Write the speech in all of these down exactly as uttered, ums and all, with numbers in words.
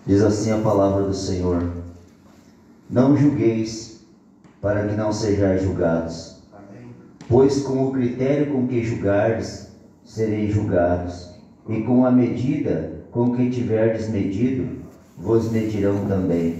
Diz assim a palavra do Senhor: não julgueis, para que não sejais julgados. Amém. Pois com o critério com que julgardes, sereis julgados, e com a medida com que tiverdes medido, vos medirão também.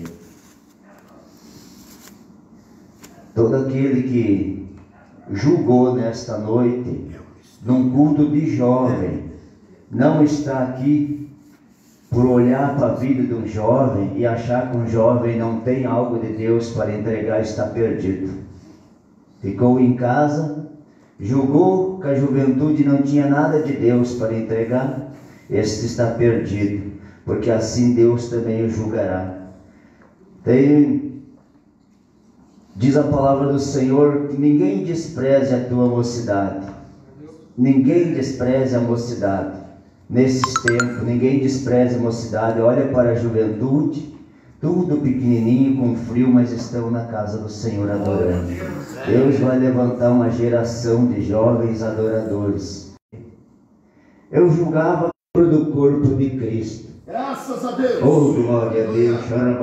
Todo aquele que julgou nesta noite, num culto de jovem, não está aqui por olhar para a vida de um jovem e achar que um jovem não tem algo de Deus para entregar, está perdido. Ficou em casa, julgou que a juventude não tinha nada de Deus para entregar, este está perdido, porque assim Deus também o julgará. Tem, diz a palavra do Senhor, que ninguém despreze a tua mocidade, ninguém despreze a mocidade. Nesses tempos, ninguém despreza a mocidade. Olha para a juventude, tudo pequenininho, com frio, mas estão na casa do Senhor adorando. Deus vai levantar uma geração de jovens adoradores. Eu julgava do corpo de Cristo. Graças a Deus. Oh, glória a Deus.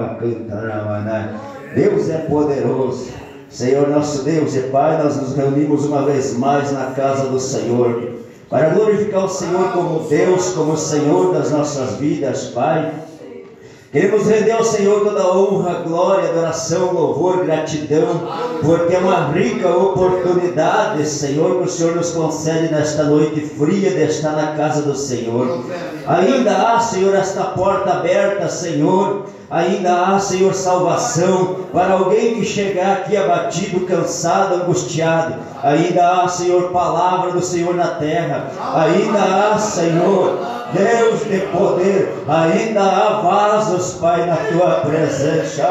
Deus é poderoso. Senhor nosso Deus e Pai, nós nos reunimos uma vez mais na casa do Senhor, para glorificar o Senhor como Deus, como Senhor das nossas vidas, Pai. Queremos render ao Senhor toda a honra, glória, adoração, louvor, gratidão, porque é uma rica oportunidade, Senhor, que o Senhor nos concede nesta noite fria de estar na casa do Senhor. Ainda há, Senhor, esta porta aberta, Senhor. Ainda há, Senhor, salvação para alguém que chegar aqui abatido, cansado, angustiado. Ainda há, Senhor, palavra do Senhor na terra. Ainda há, Senhor, Deus de poder. Ainda há vasos, Pai, na tua presença.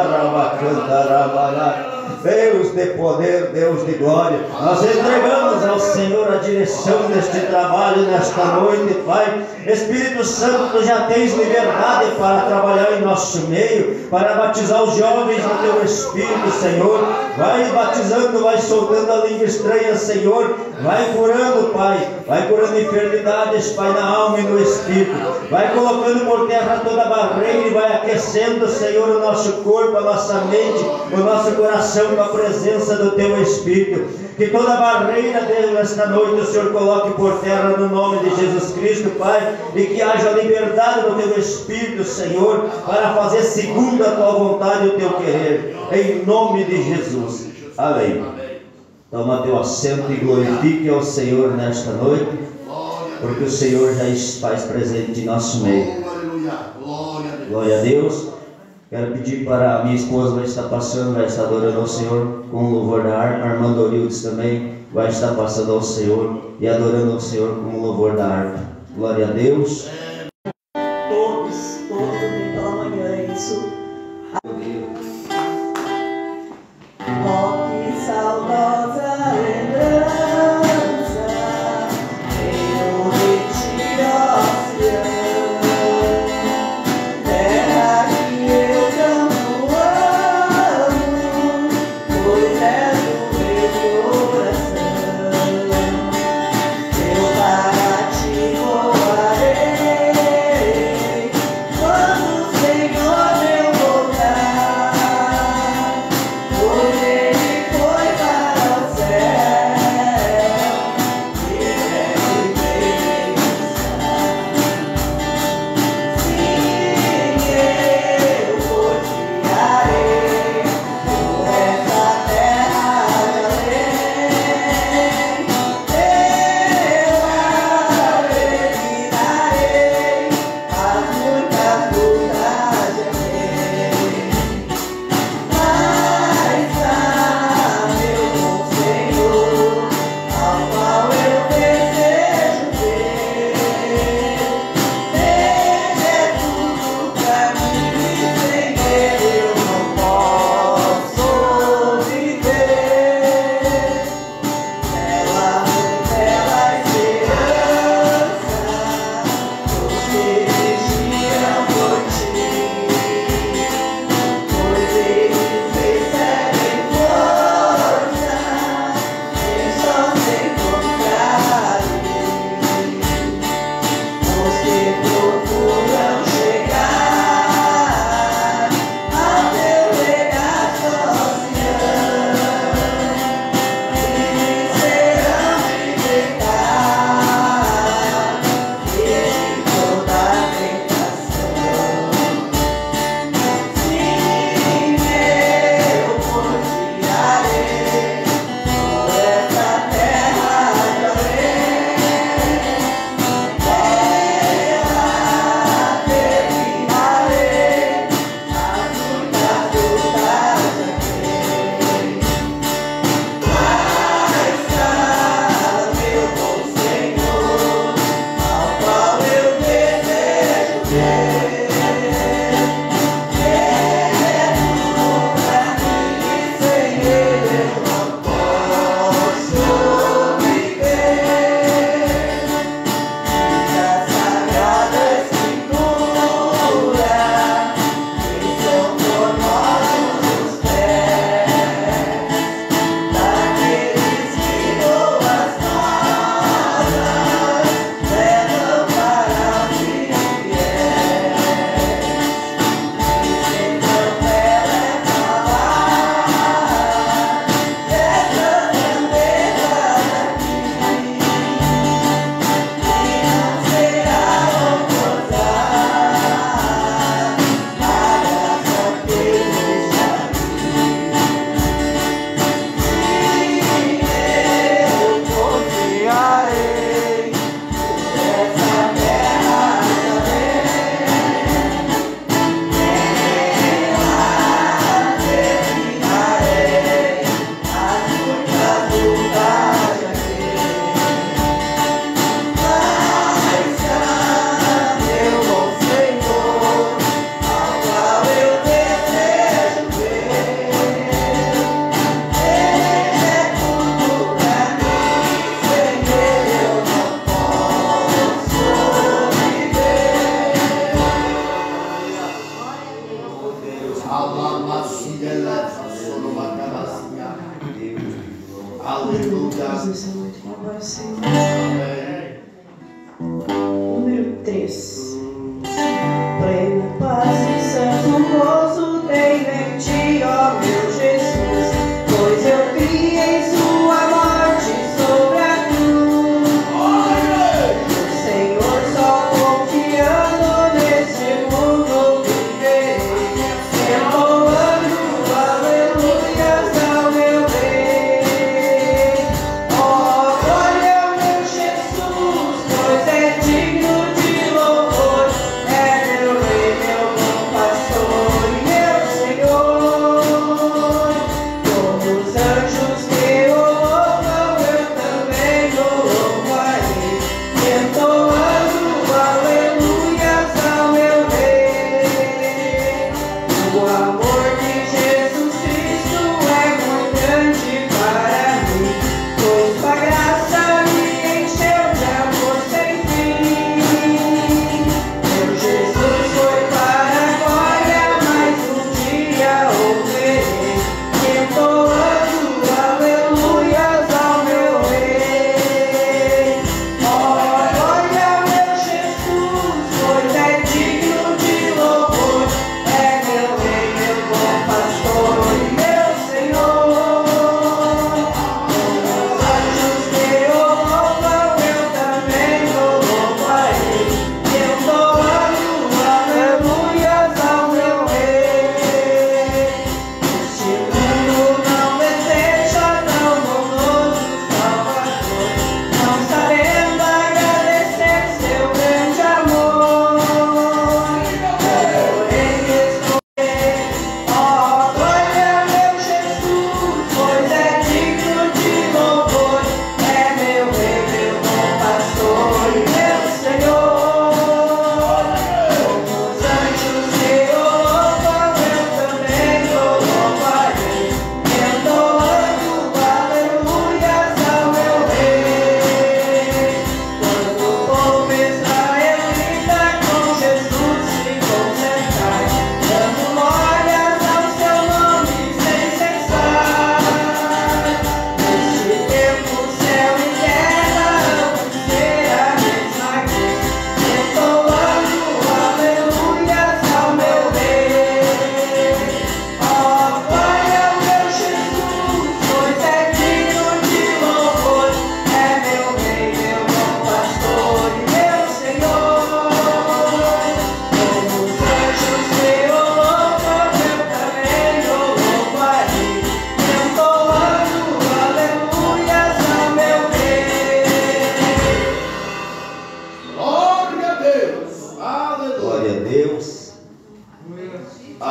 Deus de poder, Deus de glória, nós entregamos ao Senhor a direção deste trabalho nesta noite, Pai. Espírito Santo, tu já tens liberdade para trabalhar em nosso meio, para batizar os jovens no teu Espírito, Senhor. Vai batizando, vai soltando a língua estranha, Senhor. Vai curando, Pai, vai curando enfermidades, Pai, na alma e no Espírito. Vai colocando por terra toda a barreira e vai aquecendo, Senhor, o nosso corpo, a nossa mente, o nosso coração com a presença do teu Espírito. Que toda barreira, Deus, nesta noite o Senhor coloque por terra no nome de Jesus Cristo, Pai, e que haja liberdade no teu Espírito, Senhor, para fazer segundo a tua vontade e o teu querer, em nome de Jesus. Amém. Toma teu assento e glorifique ao Senhor nesta noite, porque o Senhor já faz presente em nosso meio. Glória a Deus. Quero pedir para a minha esposa, vai estar passando, vai estar adorando ao Senhor com o louvor da harpa. Armando Orildes também vai estar passando ao Senhor e adorando ao Senhor com o louvor da harpa. Glória a Deus. Todos, todos pela manhã, isso. Oh, que saudosa lembrança, eu de ti, ó Sião. Eu para ti voarei.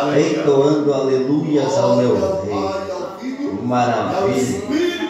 entoando aleluias ao meu Rei. Maravilha.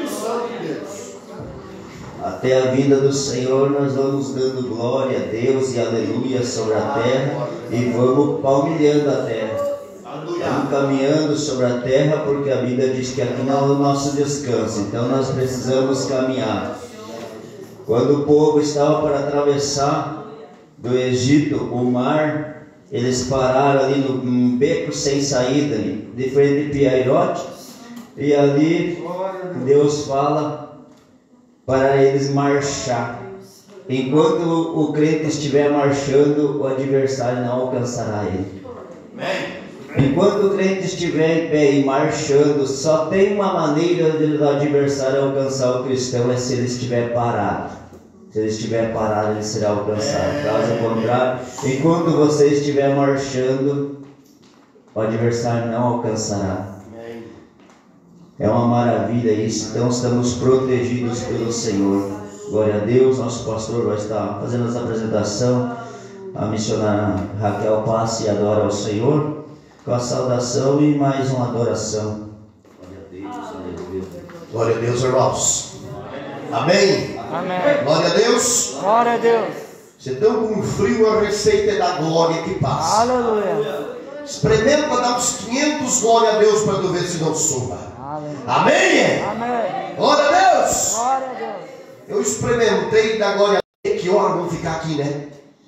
Até a vinda do Senhor nós vamos dando glória a Deus e aleluia sobre a terra e vamos palmilhando a terra. Vamos caminhando sobre a terra, porque a Bíblia diz que aqui não é o nosso descanso, então nós precisamos caminhar. Quando o povo estava para atravessar do Egito o mar, eles pararam ali no, num beco sem saída, ali, de frente de Piairote, e ali Deus fala para eles marchar. Enquanto o, o crente estiver marchando, o adversário não alcançará ele. Enquanto o crente estiver em pé e marchando, só tem uma maneira do adversário alcançar o cristão, é se ele estiver parado. Se ele estiver parado, ele será alcançado. Caso contrário, enquanto você estiver marchando, o adversário não alcançará. É uma maravilha isso. Então estamos protegidos pelo Senhor. Glória a Deus. Nosso pastor vai estar fazendo essa apresentação. A missionária Raquel passe e adora ao Senhor com a saudação e mais uma adoração. Glória a Deus, aleluia. Glória a Deus, irmãos. Amém. Amém. Glória a Deus. Glória a Deus. Você estão com frio, a receita é da glória que passa. Aleluia. Experimenta dar uns quinhentos glória a Deus para tu ver se não suba. Amém? Amém. Glória a Deus. Glória a Deus. Eu experimentei da glória a Deus. Que hora vamos ficar aqui, né?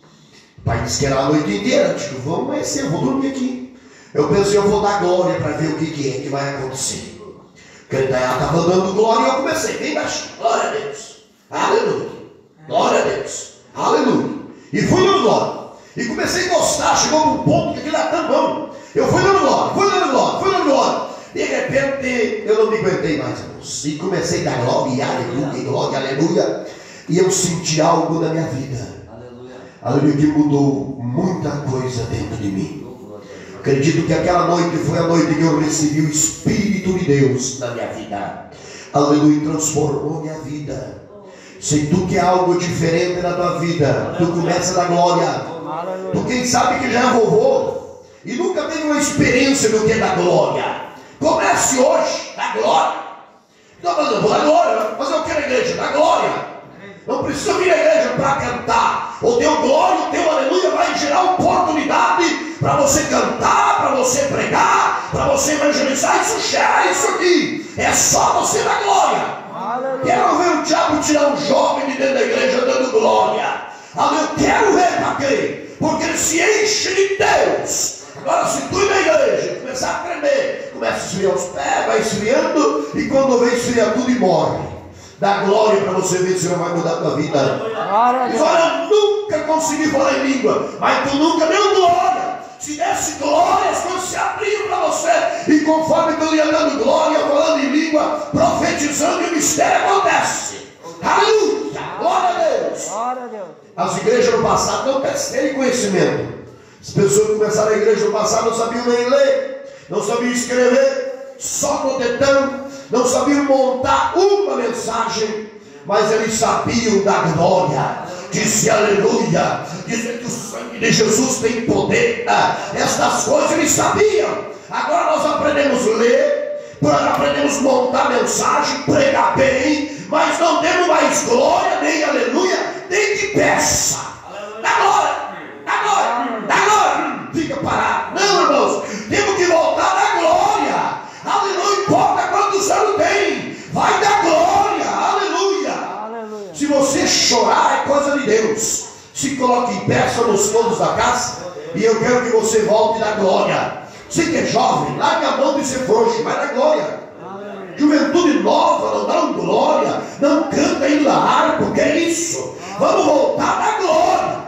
O pai disse que era a noite inteira. Eu digo, vamos amanhecer, eu vou dormir aqui. Eu pensei, eu vou dar glória para ver o que, que é que vai acontecer. Porque ela estava dando glória e eu comecei bem baixinho. Glória a Deus. Aleluia. Glória a Deus. Aleluia. E fui dando glória. E comecei a gostar. Chegou num ponto que aquilo era tão bom. Eu fui dando glória, fui dando glória, fui dando glória. De repente, eu não me aguentei mais, irmãos. E comecei a dar glória, aleluia, glória, aleluia. E eu senti algo na minha vida. Aleluia. Aleluia, que mudou muita coisa dentro de mim. Acredito que aquela noite foi a noite que eu recebi o Espírito de Deus na minha vida. Aleluia, transformou minha vida. Se tu quer algo diferente na tua vida, tu começa a dar glória. Tu quem sabe que já é vovô e nunca teve uma experiência do que é da glória. Comece hoje, da glória. Não, mas eu vou dar glória, mas eu quero a igreja, da glória. Não precisa vir à igreja para cantar. O teu glória, o teu aleluia vai gerar oportunidade para você cantar, para você pregar, para você evangelizar. Isso gera isso aqui. É só você dar glória. Aleluia. Quero ver o diabo tirar um jovem de dentro da igreja dando glória. Eu quero ver para quê? Porque ele se enche de Deus. Agora, se tu ir na igreja começar a tremer, começa a esfriar os pés, vai esfriando, e quando vem esfriar tudo e morre. Dá glória para você ver se não vai mudar a tua vida. Agora, eu nunca consegui falar em língua, mas tu nunca deu glória. Se desse glória, as coisas se abriam para você, e conforme tu ia dando glória, falando em língua, profetizando, e o mistério acontece. Aleluia! Glória a Deus! Glória a Deus! As igrejas no passado não têm conhecimento. As pessoas que começaram a igreja no passado não sabiam nem ler, não sabiam escrever, só no dedão, não sabiam montar uma mensagem, mas eles sabiam da glória. Disse aleluia, dizer que o sangue de Jesus tem poder. Estas coisas eles sabiam. Agora nós aprendemos a ler, aprendemos a montar mensagem, pregar bem, mas não temos mais glória, nem aleluia, nem de peça. Da glória! Da glória, da glória, fica parado. Não, irmãos, temos que voltar da glória. Aleluia, não importa quantos anos tem, vai dar glória. Aleluia. Aleluia. Se você chorar, é coisa de Deus. Se coloque em pé, somos todos da casa, e eu quero que você volte da glória. Você que é jovem, larga a mão de ser frouxo, vai dar glória. Aleluia. Juventude nova, não dá glória, não canta em largo, que é isso? Vamos voltar da glória.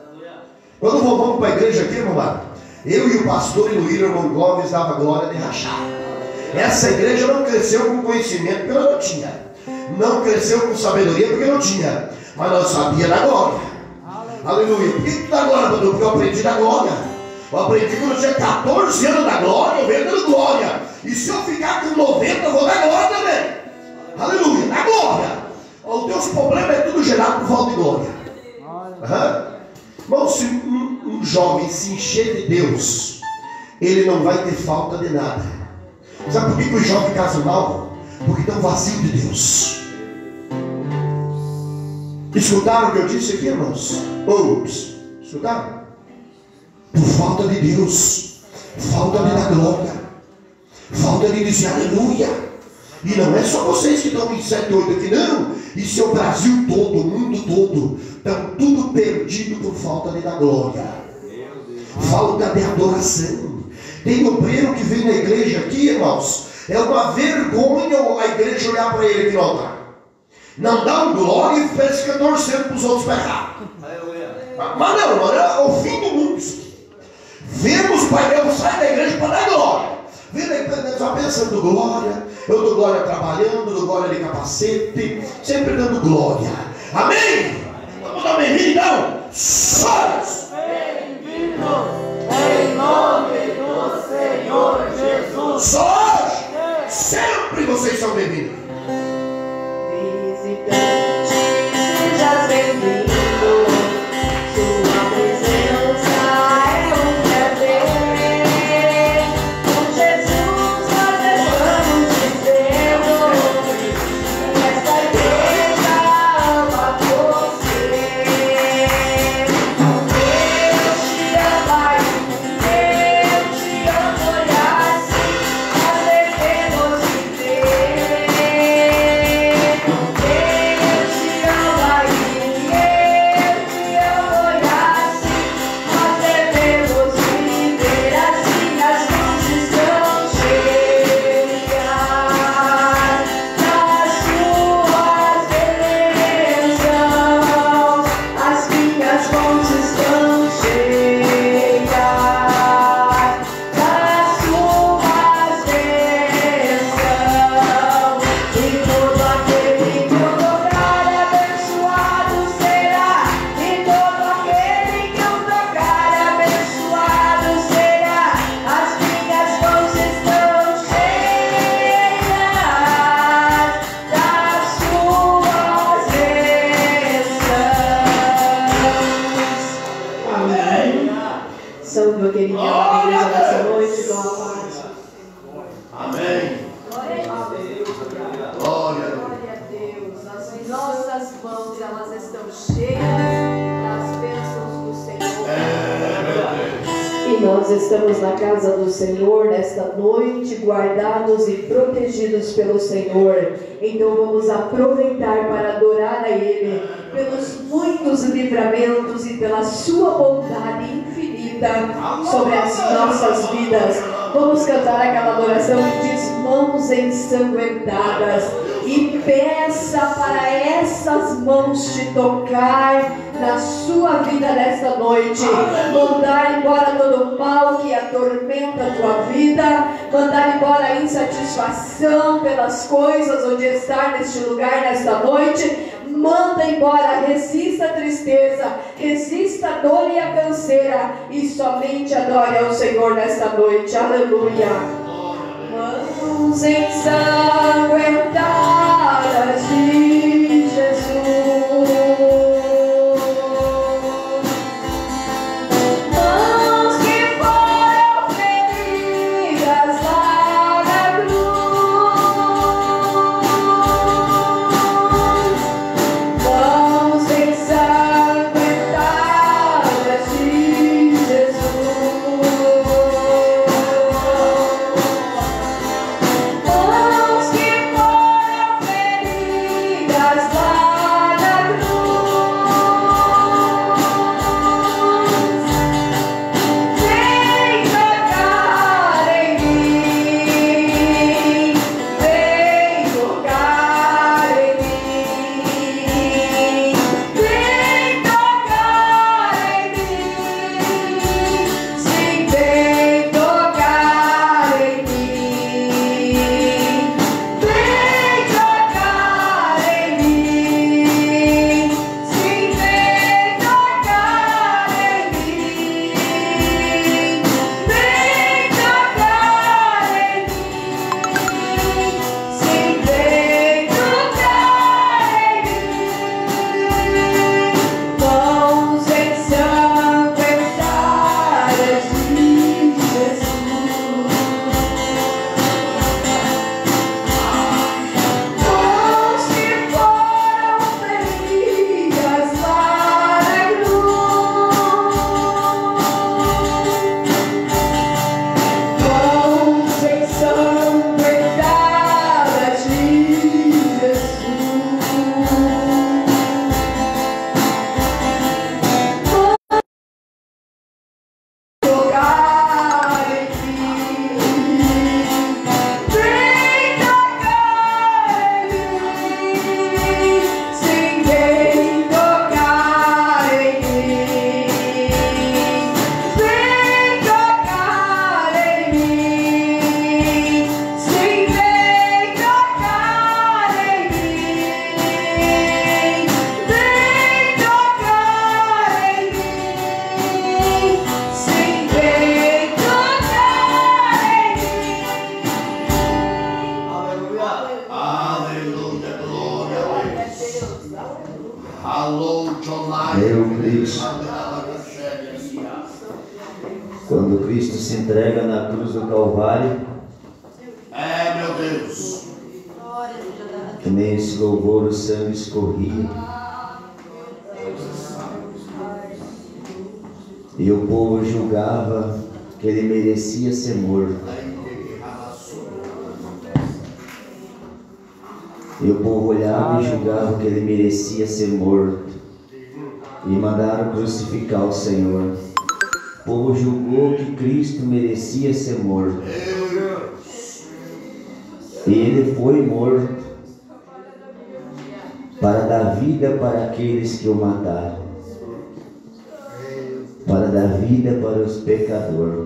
Quando voltamos para a igreja aqui, meu irmão, eu e o pastor e o irmão Gomes dava glória de rachar. Essa igreja não cresceu com conhecimento porque ela não tinha, não cresceu com sabedoria porque não tinha, mas nós sabíamos da glória. Aleluia. Por que tu dá glória, pastor? Porque eu aprendi da glória. Eu aprendi quando eu tinha quatorze anos da glória, eu venho dando glória. E se eu ficar com noventa, eu vou dar glória também. Aleluia, da glória. Os teus problemas é tudo gerado por falta de glória. Uhum. Irmão, se um, um jovem se encher de Deus, ele não vai ter falta de nada. Sabe por que, que os jovens casam mal? Porque estão vazios de Deus. Escutaram o que eu disse aqui, irmãos? Oups, escutaram? Por falta de Deus, falta de dar glória, falta de dizer aleluia. E não é só vocês que estão em sete, oito aqui, não. Isso é o Brasil todo, o mundo todo. Estão tudo perdido por falta de dar glória, falta de adoração. Tem obreiro que vem na igreja aqui, irmãos, é uma vergonha a igreja olhar para ele aqui no altar. Não dá um glória e fica torcendo para os outros para errar. Mas não, mano, é o fim do mundo isso aqui. Vemos o painel, sai da igreja para dar glória. Vem da igreja só pensando glória. Eu dou glória trabalhando, dou glória de capacete, sempre dando glória. Amém? Vamos dar bem-vindo então? Sós! Bem-vindos em nome do Senhor Jesus. Sós! Sempre vocês são bem-vindos. Visitante, seja bem-vindo. Sua presença é um prazer. Com Jesus nós estamos dizendo: esta igreja ama você. Deus te ama e eu te amo, e assim nós devemos viver. Deus te ama e eu te amo, e assim nós devemos viver. Assim as mãos estão cheias das suas bênçãos. As minhas mãos estão cheias das suas bênçãos. E todo aquele que eu tocar abençoado será. E todo aquele que eu tocar abençoado será. As minhas mãos estão cheias das suas bênçãos. Amém. Salve meu querido na igreja dessa noite, com a paz. Amém. Glória a Deus. Glória a Deus. As nossas mãos, elas estão cheias das bênçãos do Senhor. E nós estamos na casa do Senhor nesta noite, guardados e protegidos pelo Senhor. Então vamos aproveitar para adorar a Ele pelos muitos livramentos e pela sua bondade infinita sobre as nossas vidas. Vamos cantar aquela adoração que diz: mãos ensanguentadas. E peça para essas mãos te tocar na sua vida nesta noite. Mandar embora todo o mal que atormenta a tua vida. Mandar embora a insatisfação pelas coisas ou de estar neste lugar nesta noite. Manda embora, resista a tristeza, resista a dor e a canseira, e somente adore ao Senhor nesta noite. Aleluia. Mãos ensanguentadas de Jesus. Mãos que foram feridas lá na cruz. Mãos ensanguentadas de Jesus. Mãos que foram Meu Cristo. Quando Cristo se entrega na cruz do Calvário, é, meu Deus, que nem esse louvor o sangue escorria, e o povo julgava que ele merecia ser morto. E o povo olhava e julgava que ele merecia ser morto. E mandaram crucificar o Senhor. O povo julgou que Cristo merecia ser morto. E ele foi morto para dar vida para aqueles que o mataram, para dar vida para os pecadores.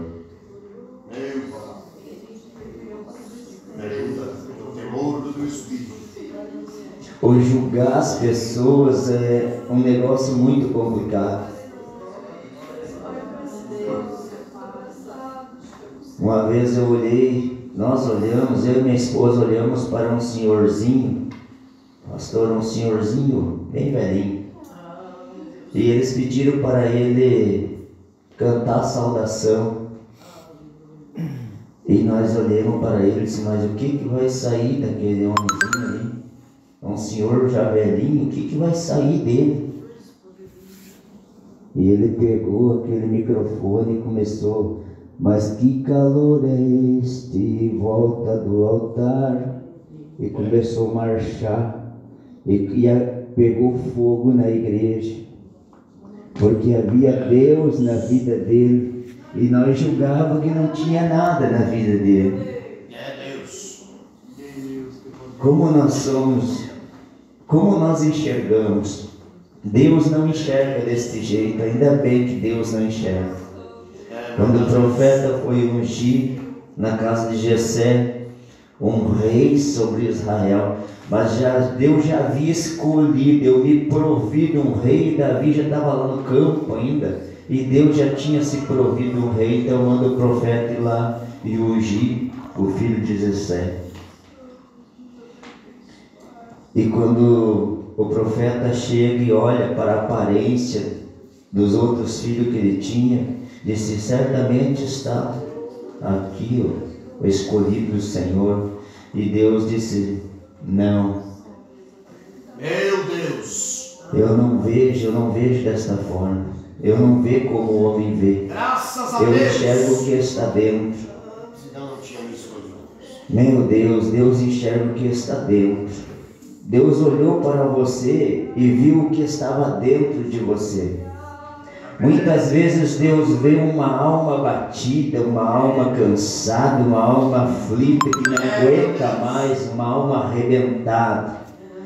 O julgar as pessoas é um negócio muito complicado. Uma vez eu olhei, nós olhamos, eu e minha esposa olhamos para um senhorzinho, pastor, um senhorzinho bem velhinho, e eles pediram para ele cantar saudação, e nós olhamos para ele e disse, mas o que, que vai sair daquele homemzinho ali? Um senhor já velhinho, o que, que vai sair dele? E ele pegou aquele microfone e começou, mas que calor é este, volta do altar, e começou a marchar, e, e a, pegou fogo na igreja, porque havia Deus na vida dele, e nós julgávamos que não tinha nada na vida dele. Como nós somos, como nós enxergamos, Deus não enxerga desse jeito, ainda bem que Deus não enxerga. Quando o profeta foi ungir na casa de Jessé, um rei sobre Israel, mas já, Deus já havia escolhido, eu me provido um rei, Davi já estava lá no campo ainda, e Deus já tinha se provido um rei, então manda o profeta ir lá e ungir o filho de Jessé. E quando o profeta chega e olha para a aparência dos outros filhos que ele tinha, disse, certamente está aqui o escolhido do Senhor. E Deus disse, não. Meu Deus. Eu não vejo, eu não vejo desta forma. Eu não vejo como o homem vê. Graças a eu Deus. Eu enxergo o que está dentro. Senão não tinha me escolhido. Meu Deus, Deus enxerga o que está dentro. Deus olhou para você e viu o que estava dentro de você. Muitas vezes Deus vê uma alma batida, uma alma cansada, uma alma aflita que não aguenta mais, uma alma arrebentada.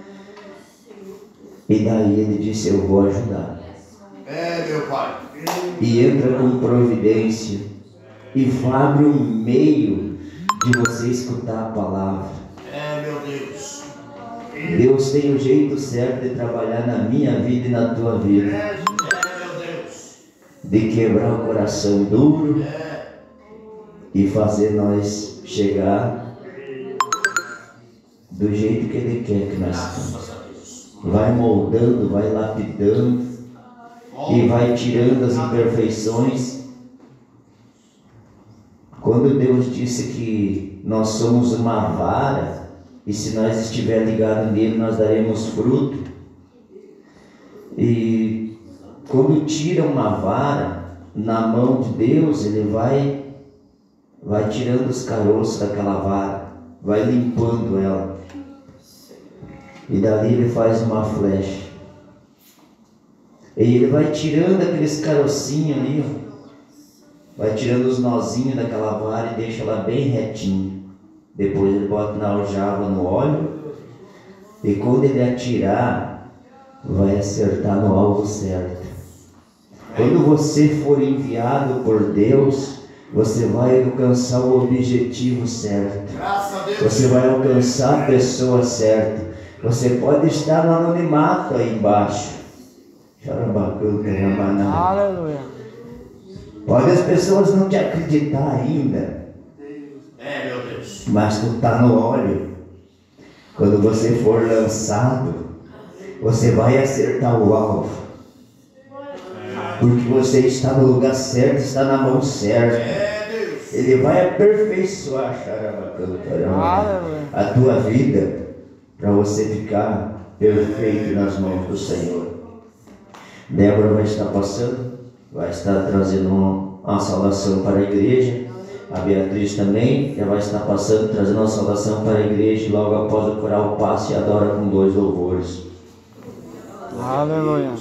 E daí ele disse, eu vou ajudar. É, meu Pai. E entra com providência e abre um meio de você escutar a palavra. É, meu Deus. Deus tem o jeito certo de trabalhar na minha vida e na tua vida. É, meu Deus. De quebrar o coração duro é. E fazer nós chegar do jeito que Ele quer que nós estamos. Vai moldando, vai lapidando e vai tirando as imperfeições. Quando Deus disse que nós somos uma vara, e se nós estiver ligado nele, nós daremos fruto. E quando tira uma vara na mão de Deus, ele vai, vai tirando os caroços daquela vara, vai limpando ela. E dali ele faz uma flecha. E ele vai tirando aqueles carocinhos ali, ó, vai tirando os nozinhos daquela vara e deixa ela bem retinha. Depois ele bota na aljava no óleo, e quando ele atirar, vai acertar no alvo certo. Quando você for enviado por Deus, você vai alcançar o objetivo certo. Você vai alcançar a pessoa certa. Você pode estar no anonimato aí embaixo. Aleluia. Pode as pessoas não te acreditar ainda. É, meu Deus. Mas tu está no óleo. Quando você for lançado, você vai acertar o alvo. Porque você está no lugar certo, está na mão certa. Ele vai aperfeiçoar a tua vida para você ficar perfeito nas mãos do Senhor. Débora vai estar passando, vai estar trazendo uma, uma saudação para a igreja. A Beatriz também já vai estar passando, trazendo uma saudação para a igreja. Logo após o coral passe e adora com dois louvores. Aleluia.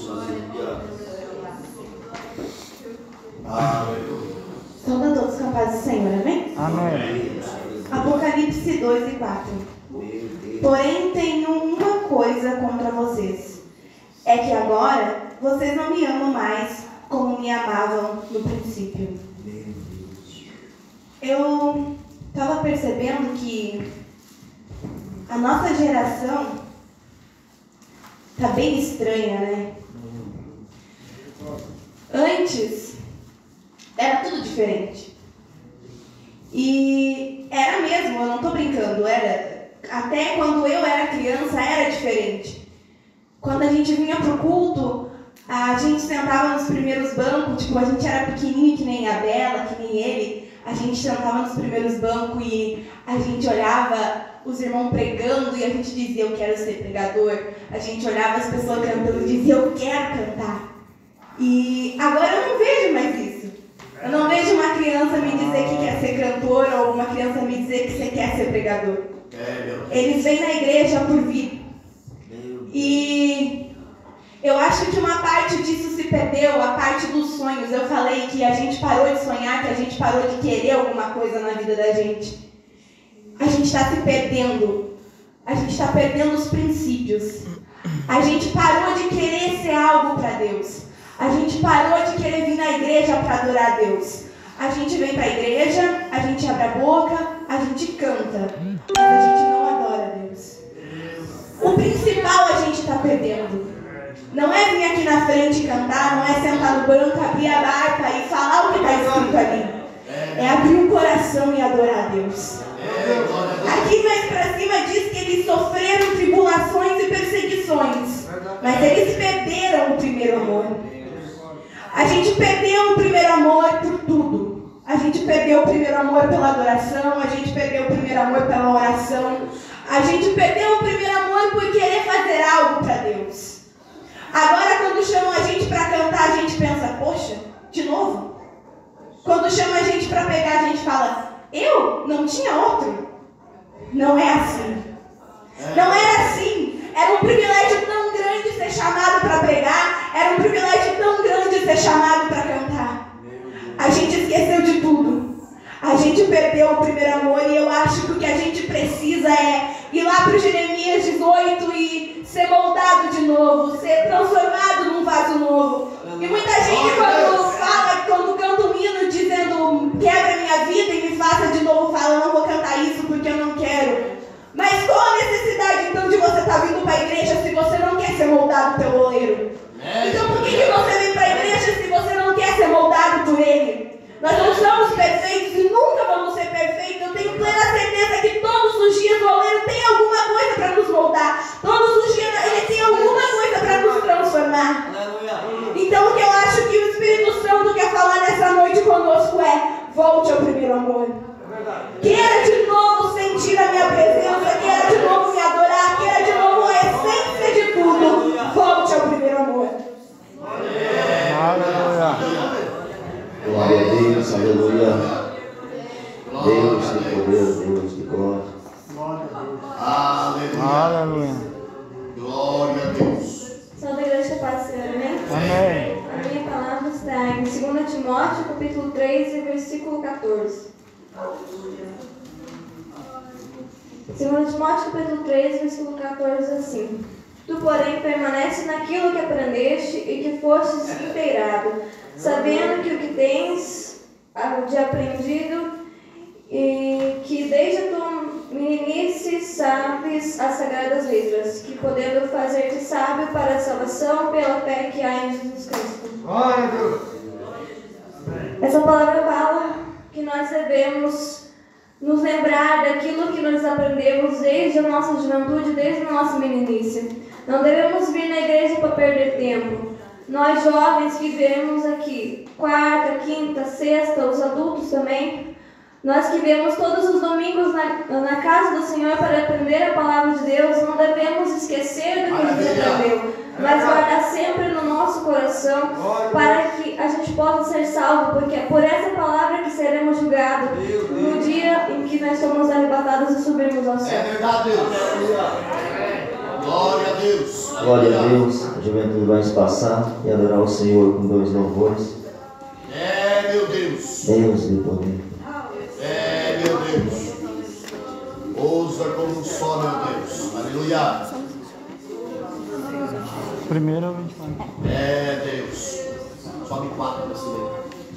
Saúde a todos com a paz do Senhor, amém? Amém. Apocalipse dois e quatro. Porém tenho uma coisa contra vocês, é que agora vocês não me amam mais como me amavam no princípio. Eu estava percebendo que a nossa geração está bem estranha, né? Antes era tudo diferente. E era mesmo, eu não estou brincando, era... Até quando eu era criança era diferente. Quando a gente vinha pro culto, a gente sentava nos primeiros bancos, tipo, a gente era pequenininho que nem a Bela, que nem ele. A gente sentava nos primeiros bancos e a gente olhava os irmãos pregando e a gente dizia, eu quero ser pregador. A gente olhava as pessoas cantando e dizia, eu quero cantar. E agora eu não vejo mais isso. Eu não vejo uma criança me dizer que quer ser cantor ou uma criança me dizer que você quer ser pregador. Eles vêm na igreja por vir. E eu acho que uma parte disso se perdeu, a parte dos sonhos. Eu falei que a gente parou de sonhar, que a gente parou de querer alguma coisa na vida da gente. A gente está se perdendo. A gente está perdendo os princípios. A gente parou de querer ser algo para Deus. A gente parou de querer vir na igreja para adorar a Deus. A gente vem para a igreja, a gente abre a boca, a gente canta, mas a gente não adora a Deus. O principal a gente está perdendo. Não é vir aqui na frente e cantar, não é sentar no banco, abrir a harpa e falar o que está escrito ali. É abrir o coração e adorar a Deus. Aqui mais para cima diz que eles sofreram tribulações e perseguições, mas eles perderam o primeiro amor. A gente perdeu o primeiro amor por tudo. A gente perdeu o primeiro amor pela adoração, a gente perdeu o primeiro amor pela oração, a gente perdeu o primeiro amor por querer fazer algo para Deus. Agora, quando chamam a gente para cantar, a gente pensa, poxa, de novo? Quando chamam a gente para pegar, a gente fala, eu? Não tinha outro? Não é assim. Não era assim. Era um privilégio tão grande ser chamado para pregar, era um privilégio tão grande ser chamado para cantar. A gente esqueceu de tudo. A gente perdeu o primeiro amor e eu acho que o que a gente precisa é ir lá para o Jeremias dezoito e ser moldado de novo, ser transformado num vaso novo. E muita gente quando fala, quando canta um hino dizendo quebra minha vida e me faça de novo, fala, não vou cantar isso porque eu não quero. Mas qual a necessidade então de você estar vindo para a igreja se você não quer ser moldado pelo oleiro? Então por que, que você vem para a igreja se você não quer ser moldado por ele? Nós não somos perfeitos e nunca vamos ser perfeitos. Eu tenho plena certeza que todos os dias o oleiro tem alguma coisa para nos moldar. Todos os dias ele tem alguma coisa para nos transformar. Então o que eu acho que o Espírito Santo quer falar nessa noite conosco é: volte ao primeiro amor. Queira de novo sentir a minha presença, queira de novo me adorar, queira de novo a essência de tudo. Volte ao primeiro amor. Aleluia. Glória a Deus, aleluia. Deus de poder, Deus de glória. Aleluia. Glória a Deus. Santa Igreja Paz do Senhor, amém? Amém. A minha palavra está em dois Timóteo, capítulo três, versículo quatorze. dois Timóteo, capítulo três, versículo quatorze, assim: Tu, porém, permanece naquilo que aprendeste e que fostes inteirado, sabendo que o que tens de aprendido e que desde a tua meninice sabes as sagradas letras, que podendo fazer-te sábio para a salvação pela fé que há em Jesus Cristo. Glória a Deus. Essa palavra fala que nós devemos nos lembrar daquilo que nós aprendemos desde a nossa juventude, desde a nossa meninice. Não devemos vir na igreja para perder tempo. Nós jovens que vemos aqui, quarta, quinta, sexta, os adultos também, nós que vemos todos os domingos na, na casa do Senhor para aprender a palavra de Deus, não devemos esquecer do que a gente aprendeu, mas guardar sempre no nosso coração para que a gente possa ser salvo, porque é por essa palavra que seremos julgados no dia em que nós somos arrebatados e subirmos ao céu. É verdade, Deus. Glória a Deus. Glória a Deus. A juventude vai se passar e adorar o Senhor com dois louvores. É, meu Deus. Deus de poder. É, meu Deus. Ousa como um só, meu Deus. Aleluia. Primeiro ou vinte e quatro? É, Deus. Sobe quatro nesse meio.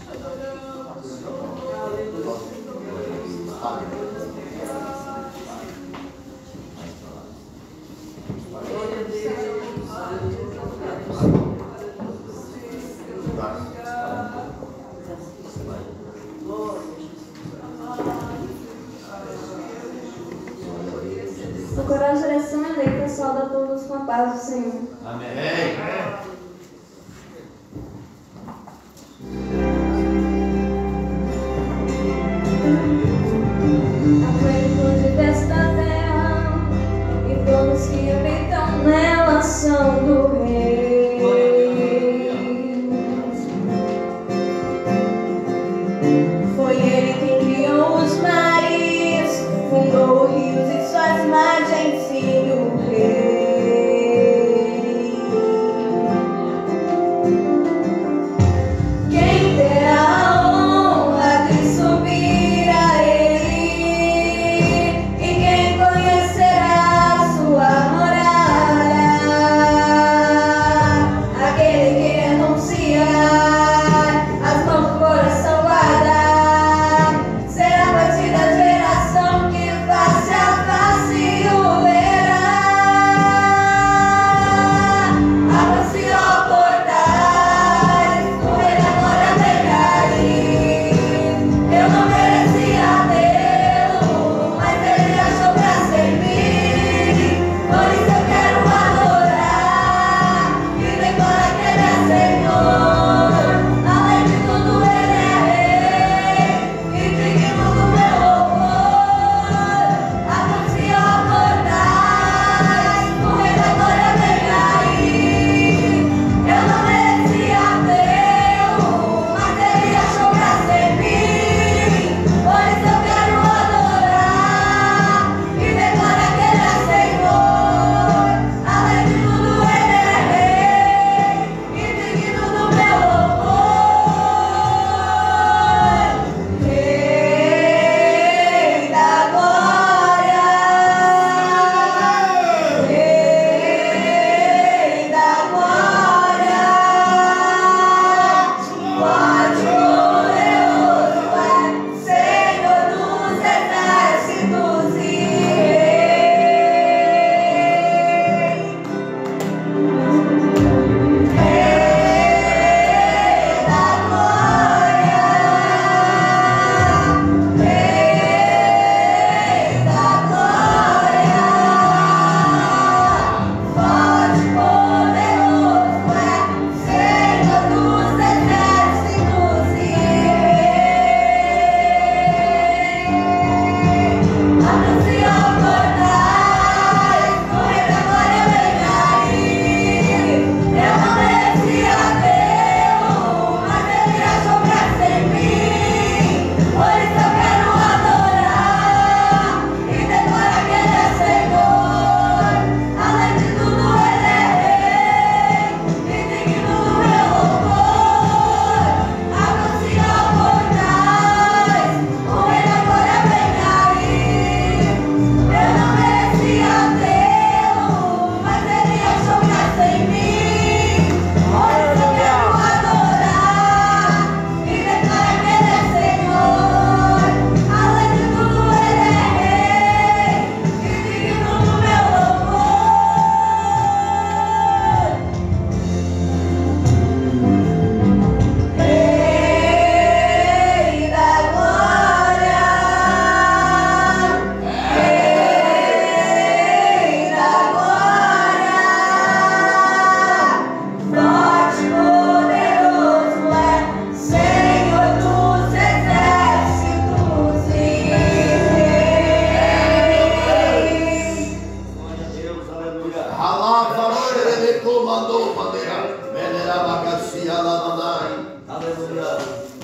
O coração direção eleita sauda a todos com a paz do Senhor. Amém. A plenitude desta terra e todos que habitam nela são do Rei. Foi Ele quem criou os mares, fundou rios e suas margens, sim, o Rei.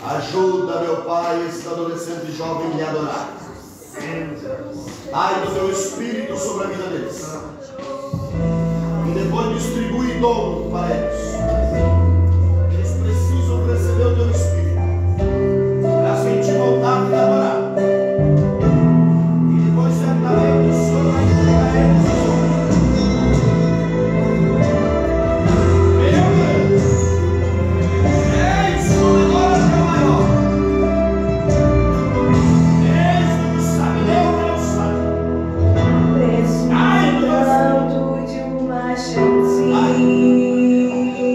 Ajuda, meu Pai, esse adolescente jovem lhe adorar. Ai do teu Espírito sobre a vida deles. E depois distribui dom para eles. Eles precisam receber o teu Espírito para sentir vontade de adorar. E depois certamente o Senhor vai entregar a eles o Senhor. Meu Deus! Eis como agora que é o maior. Eis o que sabe, nem o que não sabe. Preço Ai, meu Deus! de uma chance.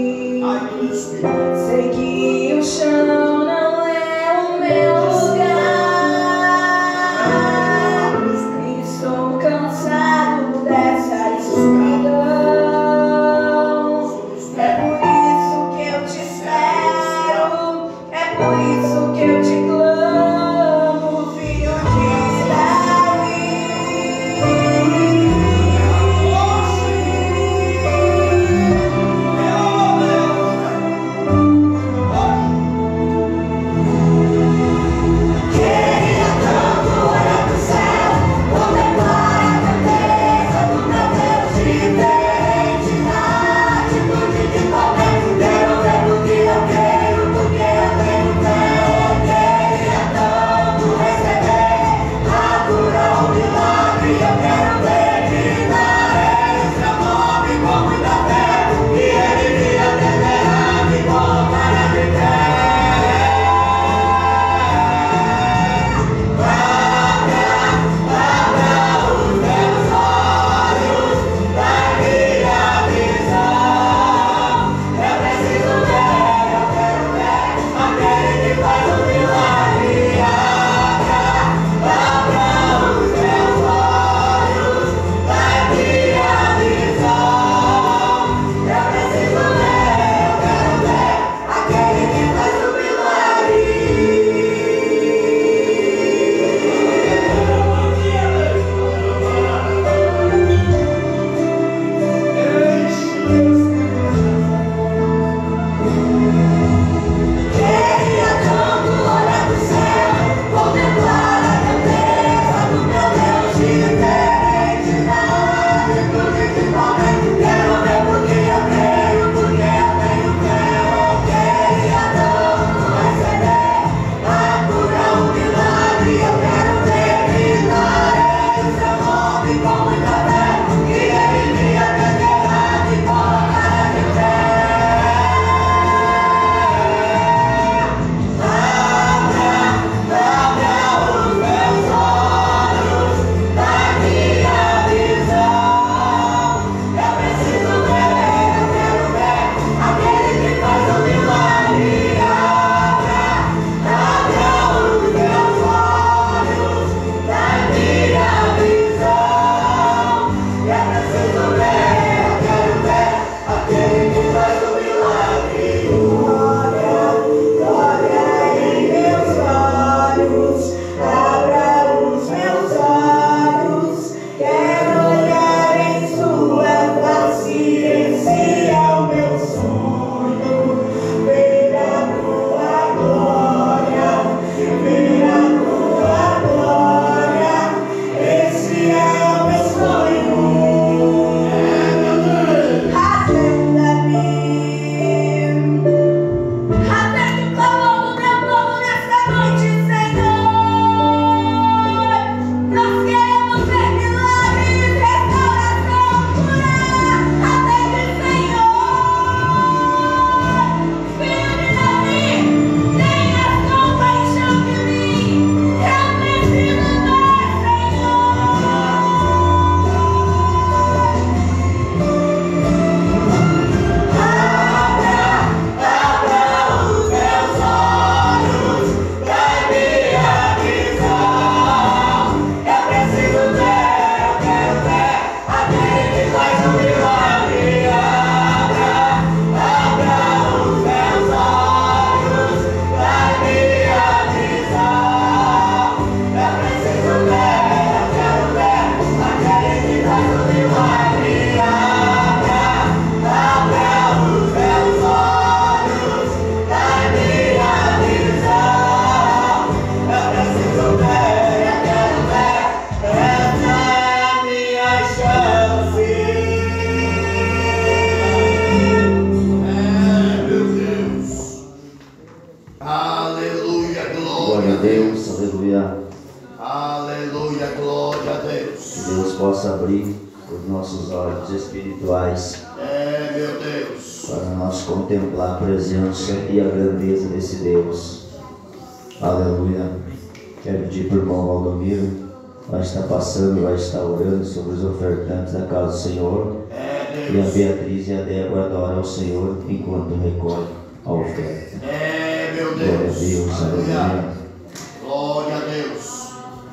possamos contemplar a presença e a grandeza desse Deus. Aleluia. Quero pedir para o irmão Valdomiro, vai estar passando, vai estar orando sobre os ofertantes da casa do Senhor. E a Beatriz e a Débora adoram ao Senhor enquanto recolhe a oferta. É, meu Glória a Deus. Deus, aleluia. Glória a Deus.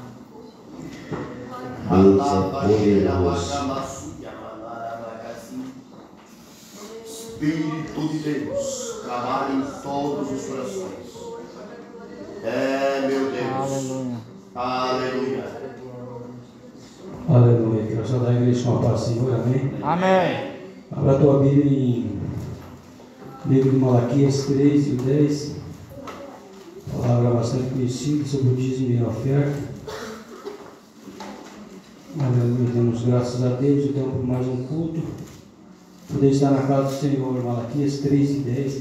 Deus é poderoso. Espírito de Deus, trabalha em todos os corações. É, meu Deus. Aleluia. Aleluia. Aleluia. Quero saudar a igreja com a paz do Senhor. Amém. Amém. Abra a tua Bíblia em livro de Malaquias três e dez. Palavra bastante conhecida sobre o dízimo e a oferta. Aleluia. Damos graças a Deus então por mais um culto. Poder estar na casa do Senhor. Malaquias três e dez.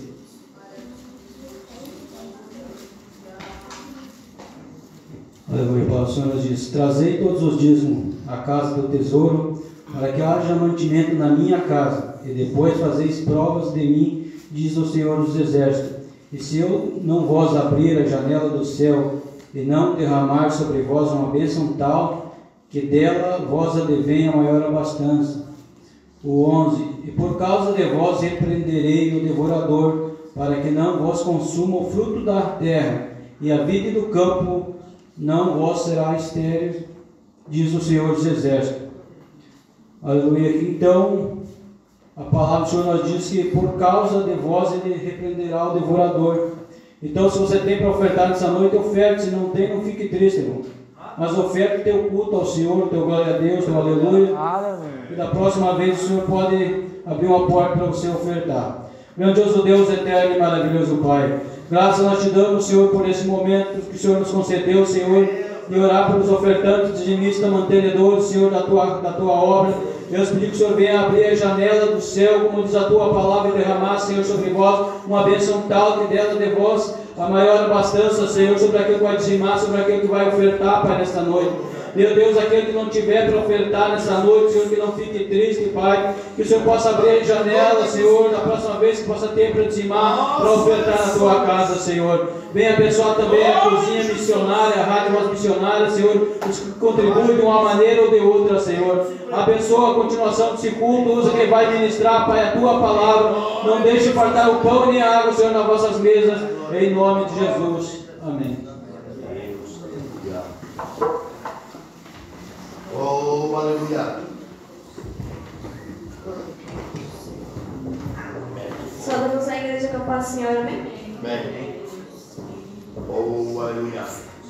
Aleluia. A palavra do Senhor nos diz: trazei todos os dízimos à casa do tesouro, para que haja mantimento na minha casa, e depois fazeis provas de mim, diz o Senhor dos Exércitos. E se eu não vos abrir a janela do céu, e não derramar sobre vós uma bênção tal, que dela vos advenha maior abastança. O onze. E por causa de vós repreenderei o devorador, para que não vos consuma o fruto da terra, e a vide do campo não vos será estéril, diz o Senhor dos Exércitos. Aleluia. Então, a palavra do Senhor nos diz que por causa de vós ele repreenderá o devorador. Então, se você tem para ofertar nessa noite, oferte. Se não tem, não fique triste, irmão. Mas oferte teu culto ao Senhor, teu glória a Deus, teu aleluia. Aleluia. E da próxima vez o Senhor pode abrir uma porta para você ofertar. Grandioso Deus, eterno e maravilhoso Pai, graças nós te damos, Senhor, por esse momento que o Senhor nos concedeu, Senhor, de orar pelos ofertantes, dizimistas, mantenedores, Senhor, da tua, da tua obra. Deus, pedir que o Senhor venha abrir a janela do céu, como diz a tua palavra, e derramar, Senhor, sobre vós uma bênção tal que dela de vós a maior abastança, Senhor, sobre aquele que vai dizimar, sobre aquele que vai ofertar, Pai, nesta noite. Meu Deus, aquele que não tiver para ofertar nessa noite, Senhor, que não fique triste, Pai, que o Senhor possa abrir a janela, Senhor, da próxima vez que possa ter para dizimar, para ofertar na tua casa, Senhor. Venha abençoar também a cozinha missionária, a rádio voz missionária, Senhor, os que contribuem de uma maneira ou de outra, Senhor. Abençoa a continuação desse culto, usa quem vai ministrar, Pai, a tua palavra. Não deixe faltar o pão nem a água, Senhor, nas vossas mesas, em nome de Jesus. Amém. Oh, aleluia. Saudamos a igreja com a paz do Senhor, amém? Amém. Oh, aleluia.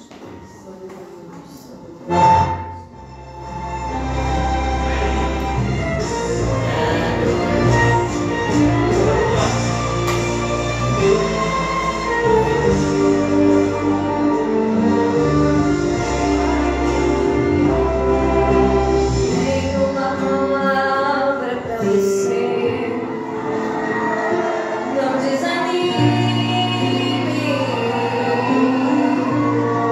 Tenho uma palavra para você. Não desanime.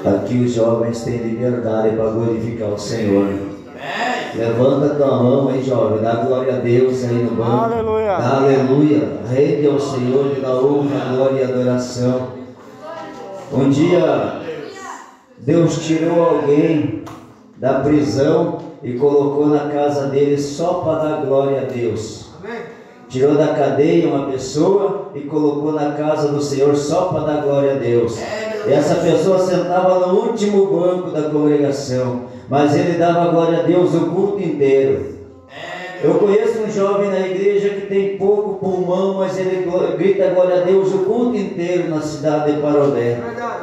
Aqui os jovens têm liberdade para glorificar o Senhor. Levanta tua mão aí, jovem, dá glória a Deus aí no banco. Aleluia. Dá aleluia. Rende ao Senhor, dá honra, glória e adoração. Um dia, Deus tirou alguém da prisão e colocou na casa dele só para dar glória a Deus. Tirou da cadeia uma pessoa e colocou na casa do Senhor só para dar glória a Deus. E essa pessoa sentava no último banco da congregação, mas ele dava glória a Deus o culto inteiro. Eu conheço um jovem na igreja que tem pouco pulmão, mas ele grita glória a Deus o culto inteiro na cidade de Parobé.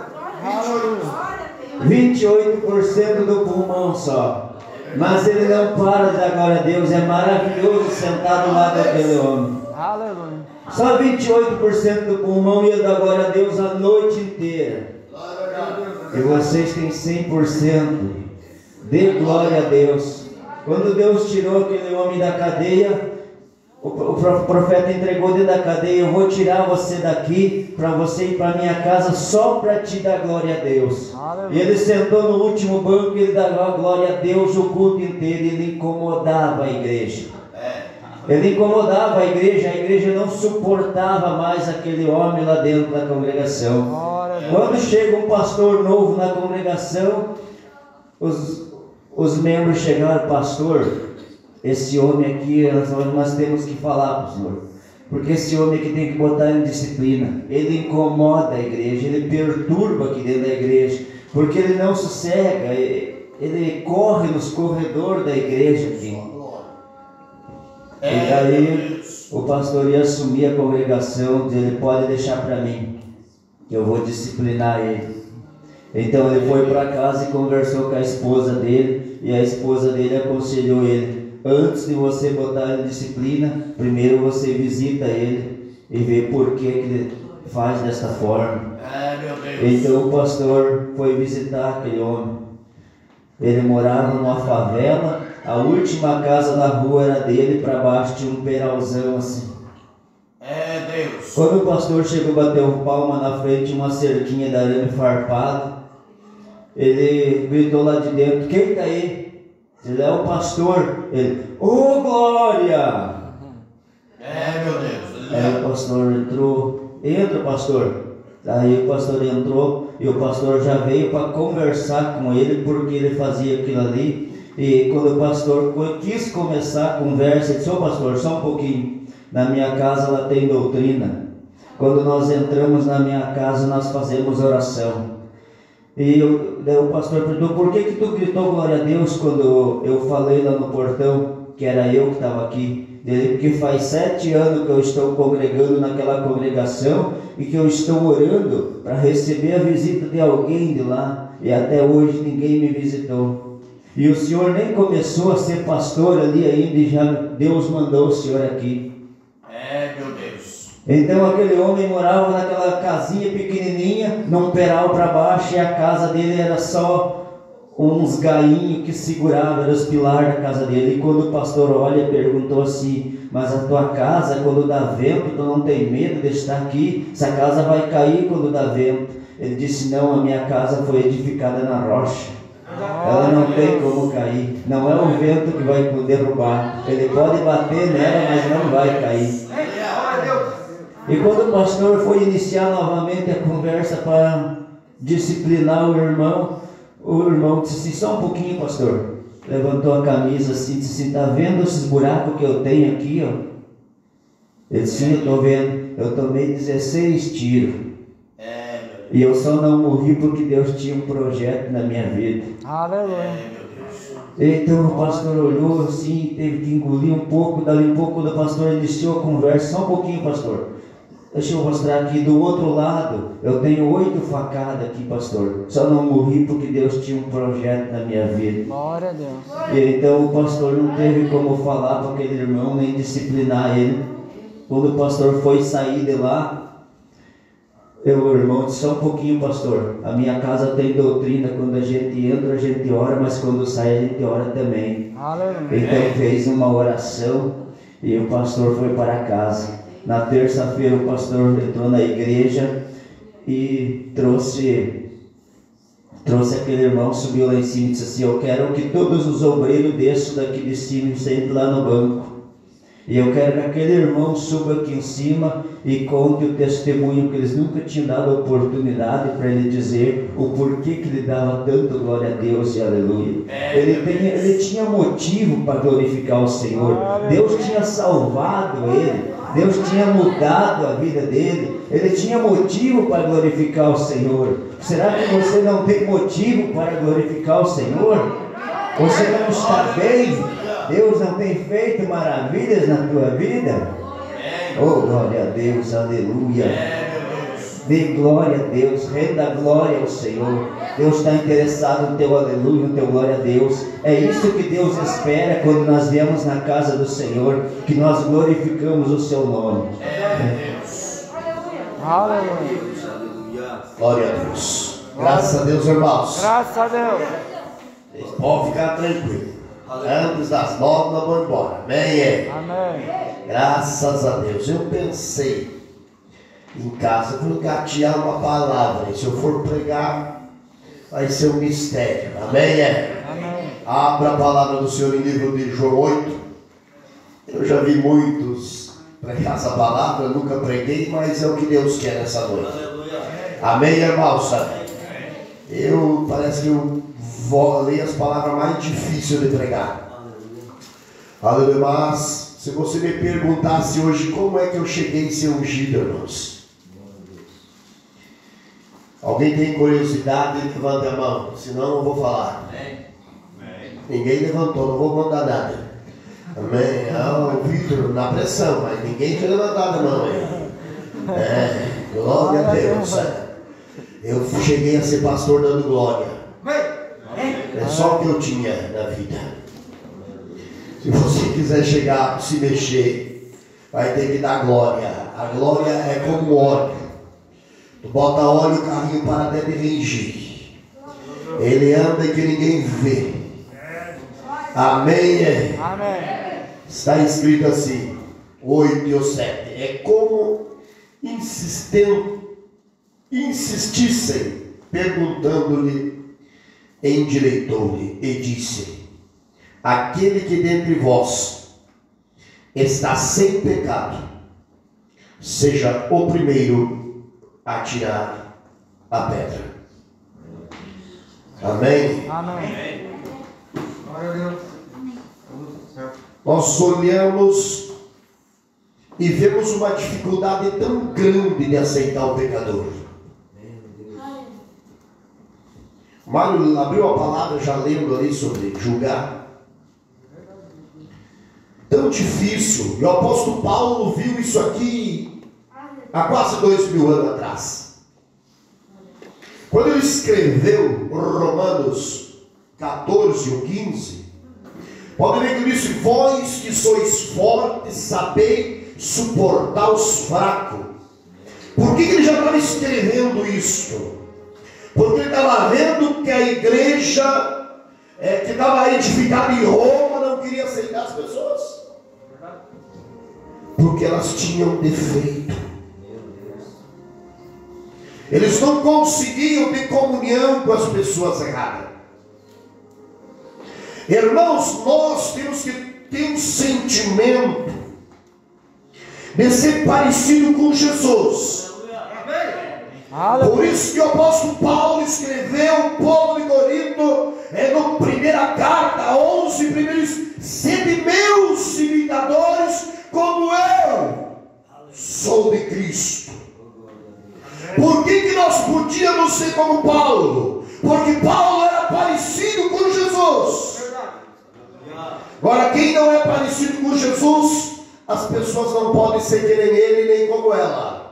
vinte e oito por cento do pulmão só. Mas ele não para de dar glória a Deus. É maravilhoso sentar do lado daquele homem. Aleluia. Só vinte e oito por cento do pulmão ia dar glória a Deus a noite inteira. E vocês têm cem por cento. Dê glória a Deus. Quando Deus tirou aquele homem da cadeia, o profeta entregou dentro da cadeia: eu vou tirar você daqui para você ir para minha casa só para te dar glória a Deus. Aleluia. E ele sentou no último banco e ele dava glória a Deus o culto inteiro. Ele incomodava a igreja. Ele incomodava a igreja. A igreja não suportava mais aquele homem lá dentro da congregação. Quando chega um pastor novo na congregação, os, os membros chegaram: pastor, esse homem aqui, nós, nós temos que falar para o senhor, porque esse homem aqui tem que botar em disciplina. Ele incomoda a igreja, ele perturba aqui dentro da igreja, porque ele não sossega, ele, ele corre nos corredores da igreja aqui. E daí o pastor ia assumir a congregação, diz: ele pode deixar para mim, eu vou disciplinar ele. Então ele foi para casa e conversou com a esposa dele, e a esposa dele aconselhou ele: antes de você botar ele em disciplina, primeiro você visita ele e vê por que, que ele faz desta forma. Então o pastor foi visitar aquele homem. Ele morava numa favela, a última casa da rua era dele, para baixo tinha um peralzão assim. É Deus. Quando o pastor chegou, bateu palma na frente, uma cerquinha de arame farpado, ele gritou lá de dentro: quem está aí? Ele é o pastor. Ele: ô oh, glória! É, meu Deus. Aí o pastor entrou: entra, pastor. Aí o pastor entrou e o pastor já veio para conversar com ele, porque ele fazia aquilo ali. E quando o pastor quis começar a conversa, ele disse: ô pastor, só um pouquinho, na minha casa ela tem doutrina. Quando nós entramos na minha casa, nós fazemos oração. E eu, daí o pastor perguntou: por que que tu gritou glória a Deus quando eu falei lá no portão que era eu que estava aqui? Ele: porque faz sete anos que eu estou congregando naquela congregação e que eu estou orando para receber a visita de alguém de lá, e até hoje ninguém me visitou. E o senhor nem começou a ser pastor ali ainda e já Deus mandou o senhor aqui. É, meu Deus. Então aquele homem morava naquela casinha pequenininha, num peral para baixo, e a casa dele era só uns gainhos que seguravam, eram os pilares da casa dele. E quando o pastor olha, perguntou assim: mas a tua casa, quando dá vento, tu não tem medo de estar aqui? Essa casa vai cair quando dá vento. Ele disse: não, a minha casa foi edificada na rocha, ela não tem como cair. Não é o vento que vai derrubar, ele pode bater nela, mas não vai cair. E quando o pastor foi iniciar novamente a conversa para disciplinar o irmão, o irmão disse assim: só um pouquinho, pastor. Levantou a camisa assim, disse assim: está vendo esses buracos que eu tenho aqui, ó? Ele disse: sim, eu estou vendo. Eu tomei dezesseis tiros. É, e eu só não morri porque Deus tinha um projeto na minha vida. Aleluia. Então o pastor olhou assim, teve que engolir um pouco. Dali um pouco, quando o pastor iniciou a conversa: só um pouquinho, pastor. Deixa eu mostrar aqui do outro lado. Eu tenho oito facadas aqui, pastor. Só não morri porque Deus tinha um projeto na minha vida. Glória a Deus. E então o pastor não teve como falar para aquele irmão, nem disciplinar ele. Quando o pastor foi sair de lá, eu, o irmão disse: só um pouquinho, pastor. A minha casa tem doutrina. Quando a gente entra, a gente ora, mas quando sai, a gente ora também. Aleluia. Então fez uma oração e o pastor foi para casa. Na terça-feira o pastor entrou na igreja e trouxe trouxe aquele irmão, subiu lá em cima e disse assim: eu quero que todos os obreiros desçam daqui de cima e sentem lá no banco. E eu quero que aquele irmão suba aqui em cima e conte o testemunho, que eles nunca tinham dado oportunidade para ele dizer o porquê que ele dava tanto glória a Deus e aleluia. Ele, tem, ele tinha motivo para glorificar o Senhor. Deus tinha salvado ele, Deus tinha mudado a vida dele, ele tinha motivo para glorificar o Senhor. Será que você não tem motivo para glorificar o Senhor? Você não está bem? Deus não tem feito maravilhas na tua vida? Oh, glória a Deus, aleluia. Dê glória a Deus, renda glória ao Senhor. Deus está interessado no teu aleluia, no teu glória a Deus. É isso que Deus espera quando nós viemos na casa do Senhor, que nós glorificamos o seu nome. Aleluia. Glória a Deus. Graças a Deus, irmãos. Graças a Deus. Vocês podem ficar tranquilos. Antes das nove nós vamos embora. Amém? Amém. Graças a Deus. Eu pensei em casa, vou gatear uma palavra. E se eu for pregar, vai ser um mistério. Amém? Amém. Abra a palavra do Senhor em livro de João oito. Eu já vi muitos pregar essa palavra, nunca preguei, mas é o que Deus quer nessa noite. Amém, irmãos? Eu, parece que eu vou ler as palavras mais difíceis de pregar. Aleluia. Mas, se você me perguntasse hoje como é que eu cheguei a ser ungido, irmãos, alguém tem curiosidade? Levante a mão, senão eu vou falar. Amém. Ninguém levantou, não vou mandar nada. Amém. Ah, o Vitor na pressão, mas ninguém tinha levantado a mão. É, glória a Deus. Eu cheguei a ser pastor dando glória. É só o que eu tinha na vida. Se você quiser chegar, se mexer, vai ter que dar glória. A glória é como óleo. Tu bota óleo, o carrinho para até de rangir. Ele anda e que ninguém vê. Amém? Amém. Está escrito assim, oito e sete. É como insistem, insistissem, perguntando-lhe, endireitou-lhe e disse: aquele que dentre vós está sem pecado, seja o primeiro a tirar a pedra. Amém? Amém. Glória a Deus. Nós olhamos e vemos uma dificuldade tão grande de aceitar o pecador. Mário abriu a palavra já lendo ali sobre julgar. Tão difícil. E o apóstolo Paulo viu isso aqui há quase dois mil anos atrás. Quando ele escreveu Romanos catorze ou quinze, pode ver que ele disse: vós que sois fortes, sabei suportar os fracos. Por que ele já estava escrevendo isso? Porque ele estava vendo que a igreja é, que estava edificada em Roma não queria aceitar as pessoas, porque elas tinham defeito. Eles não conseguiam ter comunhão com as pessoas erradas. Irmãos, nós temos que ter um sentimento de ser parecido com Jesus. Por isso que o apóstolo Paulo escreveu ao povo de Corinto, é no primeira carta, onze, primeiros, sede meus imitadores, como eu sou de Cristo. Por que que nós podíamos ser como Paulo? Porque Paulo era parecido com Jesus. Agora, quem não é parecido com Jesus, as pessoas não podem ser que nem ele, nem como ela.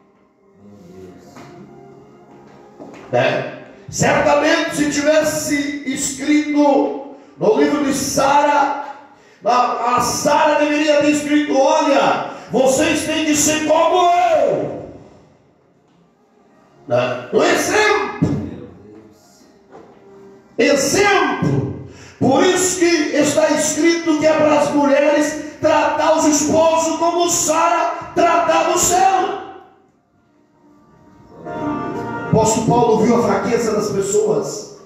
Né? Certamente, se tivesse escrito no livro de Sara, a Sara deveria ter escrito: olha, vocês têm que ser como eu. Né? Um exemplo. Exemplo. Por isso que está escrito que é para as mulheres tratar os esposos como Sara tratava o céu. O apóstolo Paulo viu a fraqueza das pessoas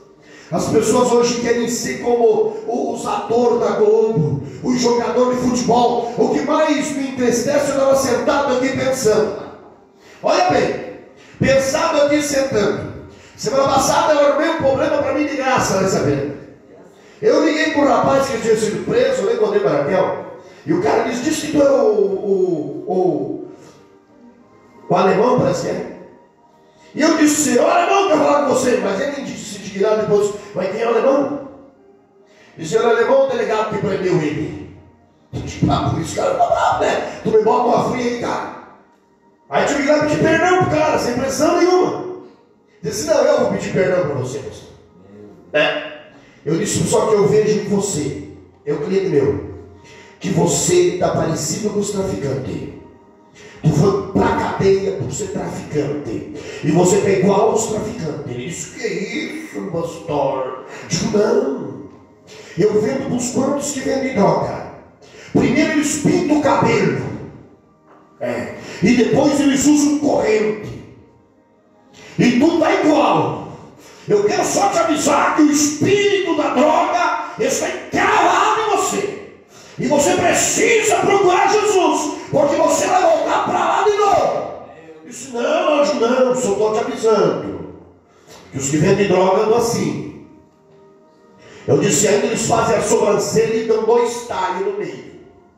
As pessoas hoje querem ser como os atores da Globo, os jogadores de futebol. O que mais me entristece, eu estava sentado aqui pensando. Olha bem, pensando aqui sentando. Semana passada eu arrumei um problema para mim de graça, né, sabendo? Eu liguei para um rapaz que tinha sido preso, eu nem contei para Raquel. E o cara disse, disse que tu é o, o, o, o alemão, parece que é. E eu disse, o alemão quer falar com você, mas ele disse de lá depois, mas quem é o alemão? Disse, o alemão, o delegado que prendeu ele. Eu disse, ah, por isso o cara tá bravo, né? Tu me bota uma fria aí, cara. Aí tive que ir lá pedir perdão pro cara, sem pressão nenhuma. Disse, não, eu vou pedir perdão para você, pastor. É. Eu disse, só que eu vejo em você, é o cliente meu, que você está parecido com os traficantes. Tu foi para a cadeia por ser traficante. E você está igual aos traficantes. Ele disse, que isso, pastor? Digo, não. Eu vendo para os quantos que vendem droga. Primeiro eles pintam o cabelo. É. E depois eles usam corrente. E tudo está igual. Eu quero só te avisar que o espírito da droga está encravado em você. E você precisa procurar Jesus, porque você vai voltar para lá de novo. Eu disse, não, anjo, não, só estou te avisando. Que os que vendem droga andam assim. Eu disse, ainda eles fazem a sobrancelha e dão dois talhos no meio.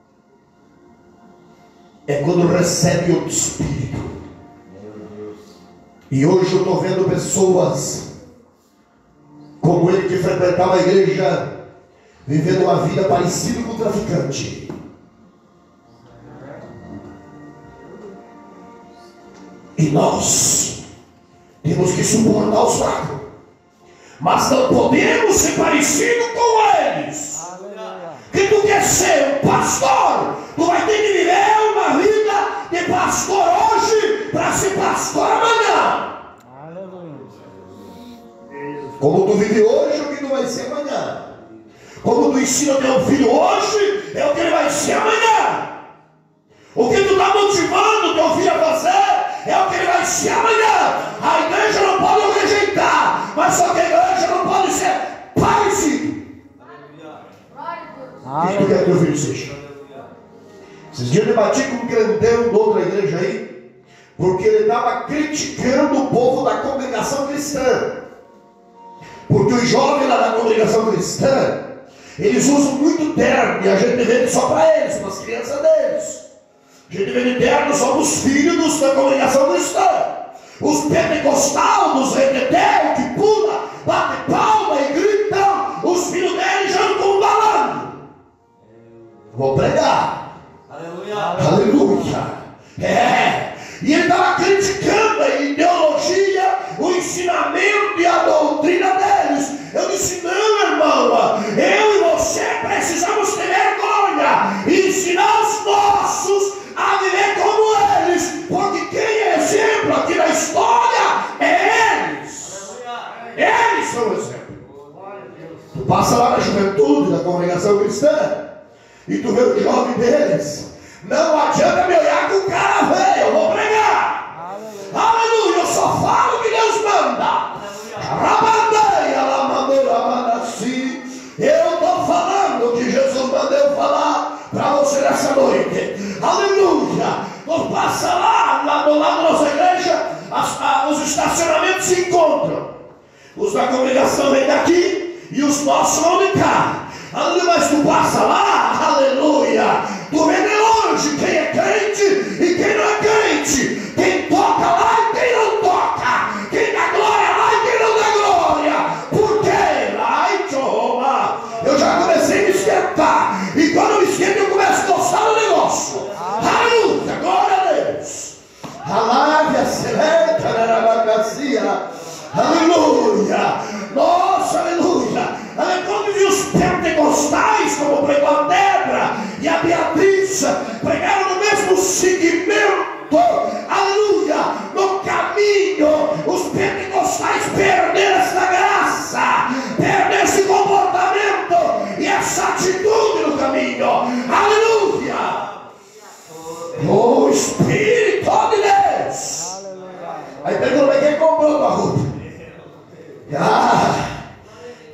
É quando recebe outro espírito. E hoje eu estou vendo pessoas como ele que frequentava a igreja, vivendo uma vida parecida com o traficante. E nós temos que suportar os fracos, mas não podemos ser parecidos com eles. Que tu quer ser um pastor, tu vai ter que viver uma vida de pastor hoje para ser pastor amanhã. Como tu vive hoje, é o que tu vai ser amanhã. Como tu ensina teu filho hoje, é o que ele vai ser amanhã. O que tu está motivando teu filho a fazer, é o que ele vai ser amanhã. A igreja não pode o rejeitar, mas só que a igreja não pode ser parecido. O que tu quer que teu filho seja? Esses dias eu debati com um grandão de outra igreja aí, porque ele estava criticando o povo da congregação cristã. Porque os jovens lá da congregação cristã, eles usam muito terno, e a gente vende só para eles, para as crianças deles. A gente vende terno só para os filhos da congregação cristã. Os pentecostais, dos retetel, que pula, bate palma e gritam, os filhos deles já com um balão. Vou pregar. Aleluia. Aleluia. É. E ele estava criticando a ideologia, o ensinamento e a doutrina deles. Eu disse, não, irmão, eu e você precisamos ter vergonha e ensinar os nossos a viver como eles, porque quem é exemplo aqui na história é eles. Eles são o exemplo. Tu passa lá na juventude da congregação cristã e tu vê o jovem deles. Não adianta me olhar com o cara velho, eu vou pregar. Aleluia, eu só falo o que Deus manda. Rabandeia, lá mandou, rabanassi. Eu estou falando o que Jesus mandou eu falar para você nessa noite. Aleluia. Então passa lá, lá do lado da nossa igreja, as, a, os estacionamentos se encontram. Os da congregação vêm daqui e os nossos vão de cá. Aleluia, mas tu passa lá, aleluia. Tu vê de longe quem é crente e quem não é crente. Quem toca lá e quem não toca. Quem dá glória lá e quem não dá glória. Por quê? Ai, Jeová. Eu já comecei a me esquentar. E quando eu me esquento, eu começo a gostar do negócio. Aleluia, glória a Deus. Alábia, seleta, narabacacia. Aleluia. Nossa, aleluia. Quando vi os pentecostais, como pregou a Débora e a Beatriz, pregaram no mesmo segmento, aleluia, no caminho, os pentecostais perderam essa graça, perderam esse comportamento e essa atitude no caminho, aleluia. O Espírito de Deus. Aí perguntou, mas quem comprou tua roupa? Ah,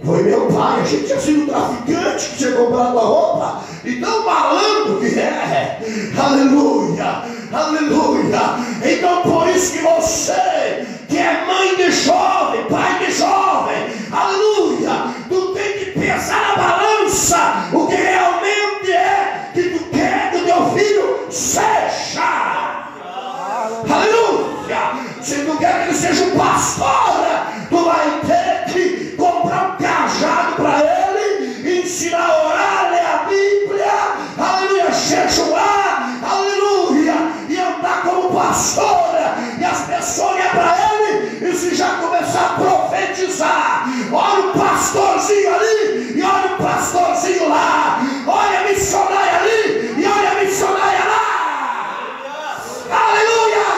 pai, achei que tinha sido traficante que tinha comprado a roupa, e tão malandro que é. Aleluia, aleluia. Então por isso que você, que é mãe de jovem, pai de jovem, aleluia, tu tem que pesar na balança o que realmente é que tu quer que o teu filho seja. Aleluia. Se tu quer que ele seja um pastor, tu vai ter que comprar um cajado para ele, ensinar a orar, ler a Bíblia, aleluia, jejuar, aleluia, e andar como pastor, e as pessoas olham para ele, e se já começar a profetizar, olha o pastorzinho ali, e olha o pastorzinho lá, olha a missionária ali, e olha a missionária lá, aleluia.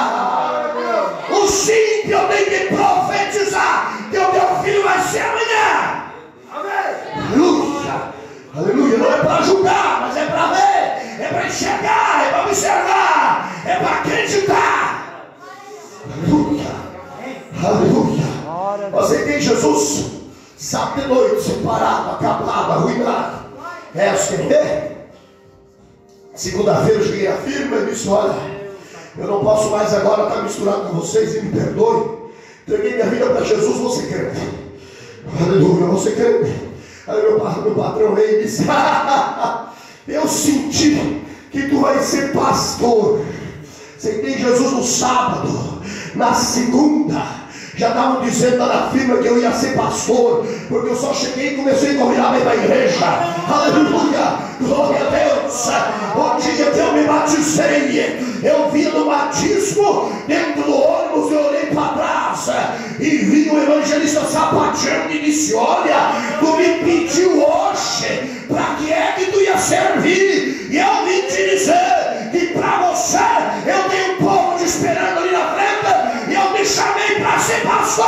O símpio tem que profetizar que o teu filho vai ser amanhã. Amém. Aleluia. Aleluia. Não é para julgar, mas é para ver, é para enxergar, é para observar, é para acreditar. Aleluia. Aleluia. Você tem Jesus sábado de noite, separado, acabado, arruinado. É assim, né? Segunda-feira eu cheguei à firma e disse: olha, eu não posso mais agora estar misturado com vocês, e me perdoe. Entreguei minha vida para Jesus, você crente. Aleluia, você crente. Aí meu, meu patrão veio e disse: eu senti que tu vai ser pastor. Aceitei Jesus no sábado. Na segunda já estavam dizendo lá na firma que eu ia ser pastor, porque eu só cheguei e comecei a convidar para ir para a igreja. Aleluia, glória a Deus. O dia que eu me batizei, eu vi no batismo, dentro do ônibus, eu olhei para trás e vi o evangelista sapateando e disse: olha, tu me pediu hoje, para que é que tu ia servir? E eu vim te dizer que para você eu tenho um povo te esperando ali na frente, e eu te chamei para ser pastor.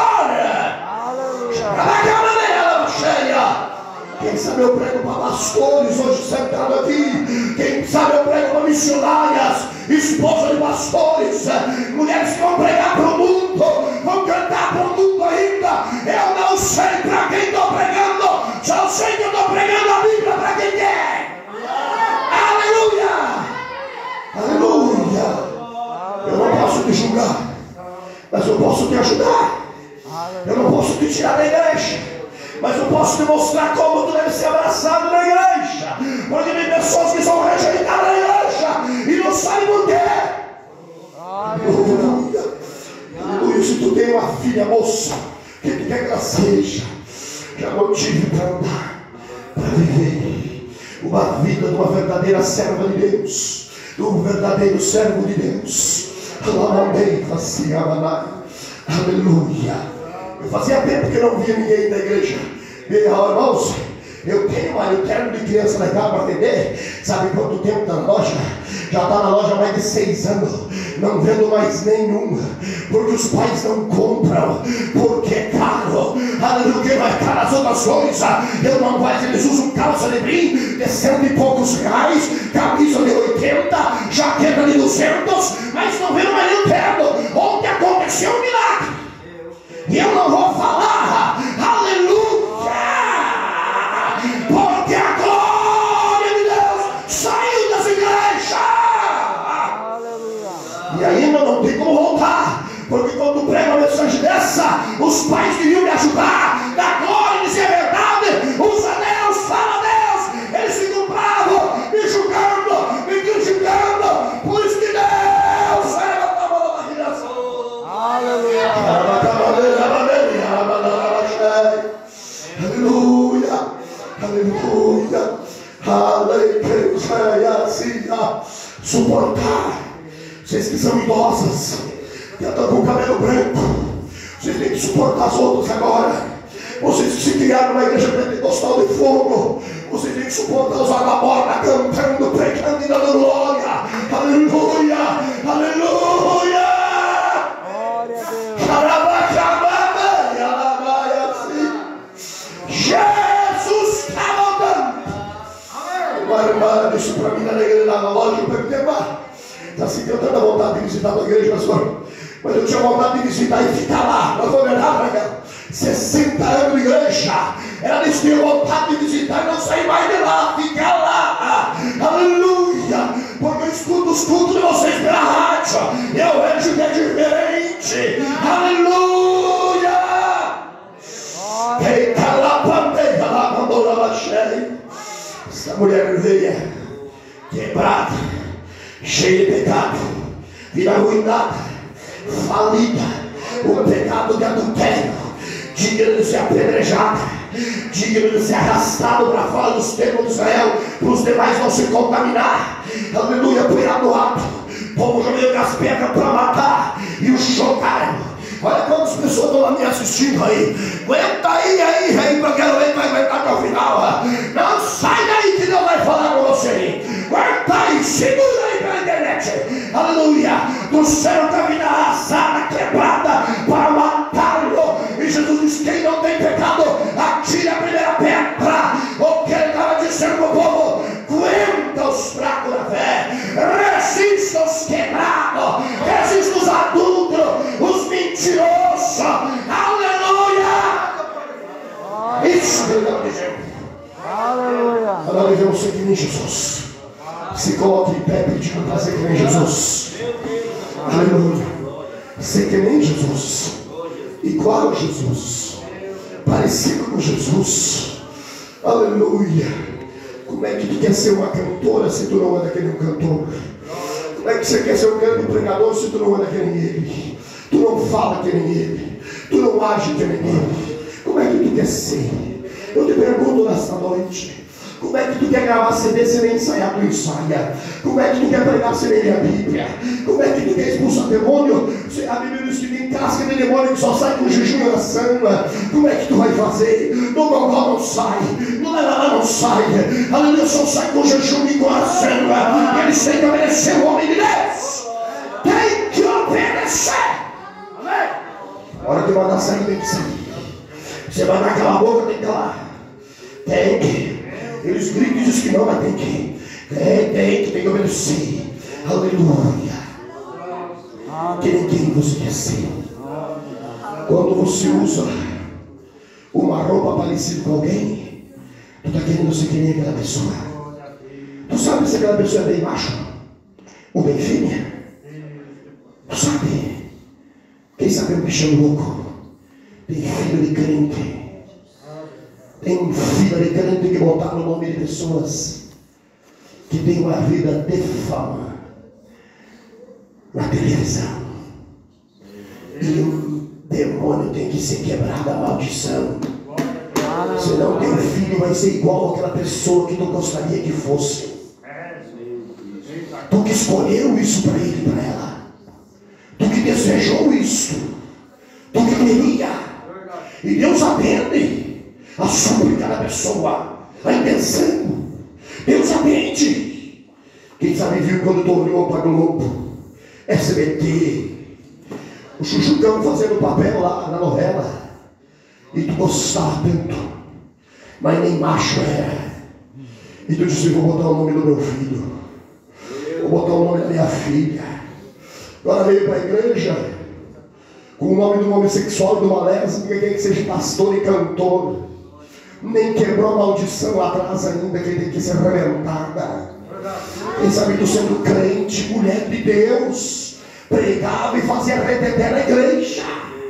Quem sabe eu prego para pastores hoje sentado aqui. Quem sabe eu prego para missionárias, esposas de pastores, mulheres que vão pregar para o mundo, vão cantar para o mundo ainda. Eu não sei para quem estou pregando, só sei que eu estou pregando a Bíblia para quem quer. Aleluia, aleluia. Eu não posso te julgar, mas eu posso te ajudar. Eu não posso te tirar da igreja, mas eu posso te mostrar como tu deve ser abraçado na igreja. Porque tem pessoas que são rejeitadas na igreja e não sabem por quê. Aleluia. Aleluia. Se tu tem uma filha moça, que tu quer que ela seja, já motive para andar, para viver uma vida de uma verdadeira serva de Deus, de um verdadeiro servo de Deus. Aleluia. Eu fazia tempo que eu não via ninguém da igreja. Bem, irmãos, eu tenho uma terno de criança legal para vender. Sabe quanto tempo está na loja? Já está na loja há mais de seis anos. Não vendo mais nenhum, porque os pais não compram, porque é caro. Aleluia, que vai caro as outras coisas. Eu não gosto, eles usam calça de brim de cento e poucos reais, camisa de oitenta, jaqueta de duzentos, mas não vendo mais nenhum terno. Ontem aconteceu um milagre. E eu não vou falar, aleluia, porque a glória de Deus saiu das igrejas. Aleluia. E ainda não tem como voltar, porque quando prega uma mensagem dessa, os pais deviam me ajudar, da glória de ser verdade, usa Deus, fala Deus, eles ficam bravos, me julgando, me criticando, por isso que Deus leva a mão na direção. Aleluia. Aleluia, aleluia, aleluia. Suportar. Vocês que são idosas, que estão com o cabelo branco, vocês têm que suportar as outras agora. Vocês que se criaram na igreja pentecostal de fogo, vocês têm que suportar os agaborna cantando, pregando e dando glória. Aleluia, aleluia. Glória a Deus. Jesus está voltando. Uma irmã disse para mim na igreja, na loja, eu perguntei: está assim, eu tanta vontade de visitar a igreja, pastor, mas eu tinha vontade de visitar e ficar lá. Não foi verdade, Raquel? sessenta anos de igreja. Ela disse que tinha vontade de visitar e não sair mais de lá, ficar lá. Aleluia! Porque eu escuto os cultos de vocês pela rádio. E eu vejo que é diferente. Aleluia! Eita lá, pandeia lá, mandou lá cheia. Essa mulher veia, quebrada, cheia de pecado, vida arruinada, falida, o pecado de adultério, digno de ser apedrejada, digno de ser arrastado para fora dos templos de Israel, para os demais não se contaminar. Aleluia, poeira no alto, o povo jogando com as pedras para matar e o chocaram. Olha quantas pessoas estão me assistindo aí. Aguenta aí, aí, rei, porque eu quero ver que vai aguentar até o final. Não sai daí que Deus vai falar com você. Aguenta aí, segura aí pela internet. Aleluia. Do céu da vida arrasada, quebrada, para matá-lo. E Jesus diz: quem não tem pecado, atire a primeira pedra. O que ele estava dizendo para o povo: aguenta os fracos da fé, resista os quebrados, resista os adultos, os mentirosos. Aleluia! Isso que ele estava dizendo. Aleluia! Agora devemos ser que nem Jesus. Se coloque em pé pedindo para ser que nem Jesus. Aleluia! Ser que nem Jesus, igual a Jesus, parecido com Jesus. Aleluia! Como é que tu quer ser uma cantora se tu não anda que nem um cantor? Como é que você quer ser um grande pregador se tu não anda que nem ele? Tu não fala que nem ele, tu não age que nem ele. Como é que tu quer ser? Eu te pergunto nesta noite: como é que tu quer gravar C D se nem ensaiar tu ensaia? Como é que tu quer pregar se nem ler a Bíblia? Como é que tu quer expulsar demônio? A Bíblia diz que tem casca de demônio que só sai com jejum e oração. Como é que tu vai fazer? No gogó não sai, no lalala não sai. Aleluia, só sai com jejum e com oração. E eles têm que obedecer o homem de Deus. Tem que obedecer. Amém? A hora que mandar sair, tem que sair. Você vai dar aquela boca, tem que calar. Tem que. Eles gritam e dizem que não, mas tem que. Tem, tem que, tem que obedecer. Aleluia. Que nem quem você quer ser. Quando você usa uma roupa parecida com alguém, tu está querendo ser que nem aquela pessoa. Tu sabe se aquela pessoa é bem macho ou bem fêmea? Tu sabe? Quem sabe é um bichão louco. Tem filho de crente. Tem filho de crente que botaram o nome de pessoas que tem uma vida de fama na televisão. E o demônio tem que ser quebrado, a maldição. Senão teu filho vai ser igual àquela pessoa que tu gostaria que fosse. Tu que escolheu isso para ele e para ela. Tu que desejou isso. Tu que queria. E Deus atende a súplica da pessoa, a intenção. Deus atende. Quem sabe viu quando tu olhou para Globo, S B T, o Chuchucão fazendo papel lá na novela, e tu gostava tanto, mas nem macho era. E tu disse: vou botar o nome do meu filho, vou botar o nome da minha filha. Agora veio para a igreja com o nome do homossexual e do lésbica, quem que seja pastor e cantor, nem quebrou a maldição lá atrás ainda, que tem que ser arrebentada. Quem sabe tu sendo crente, mulher de Deus, pregava e fazia reteté na igreja,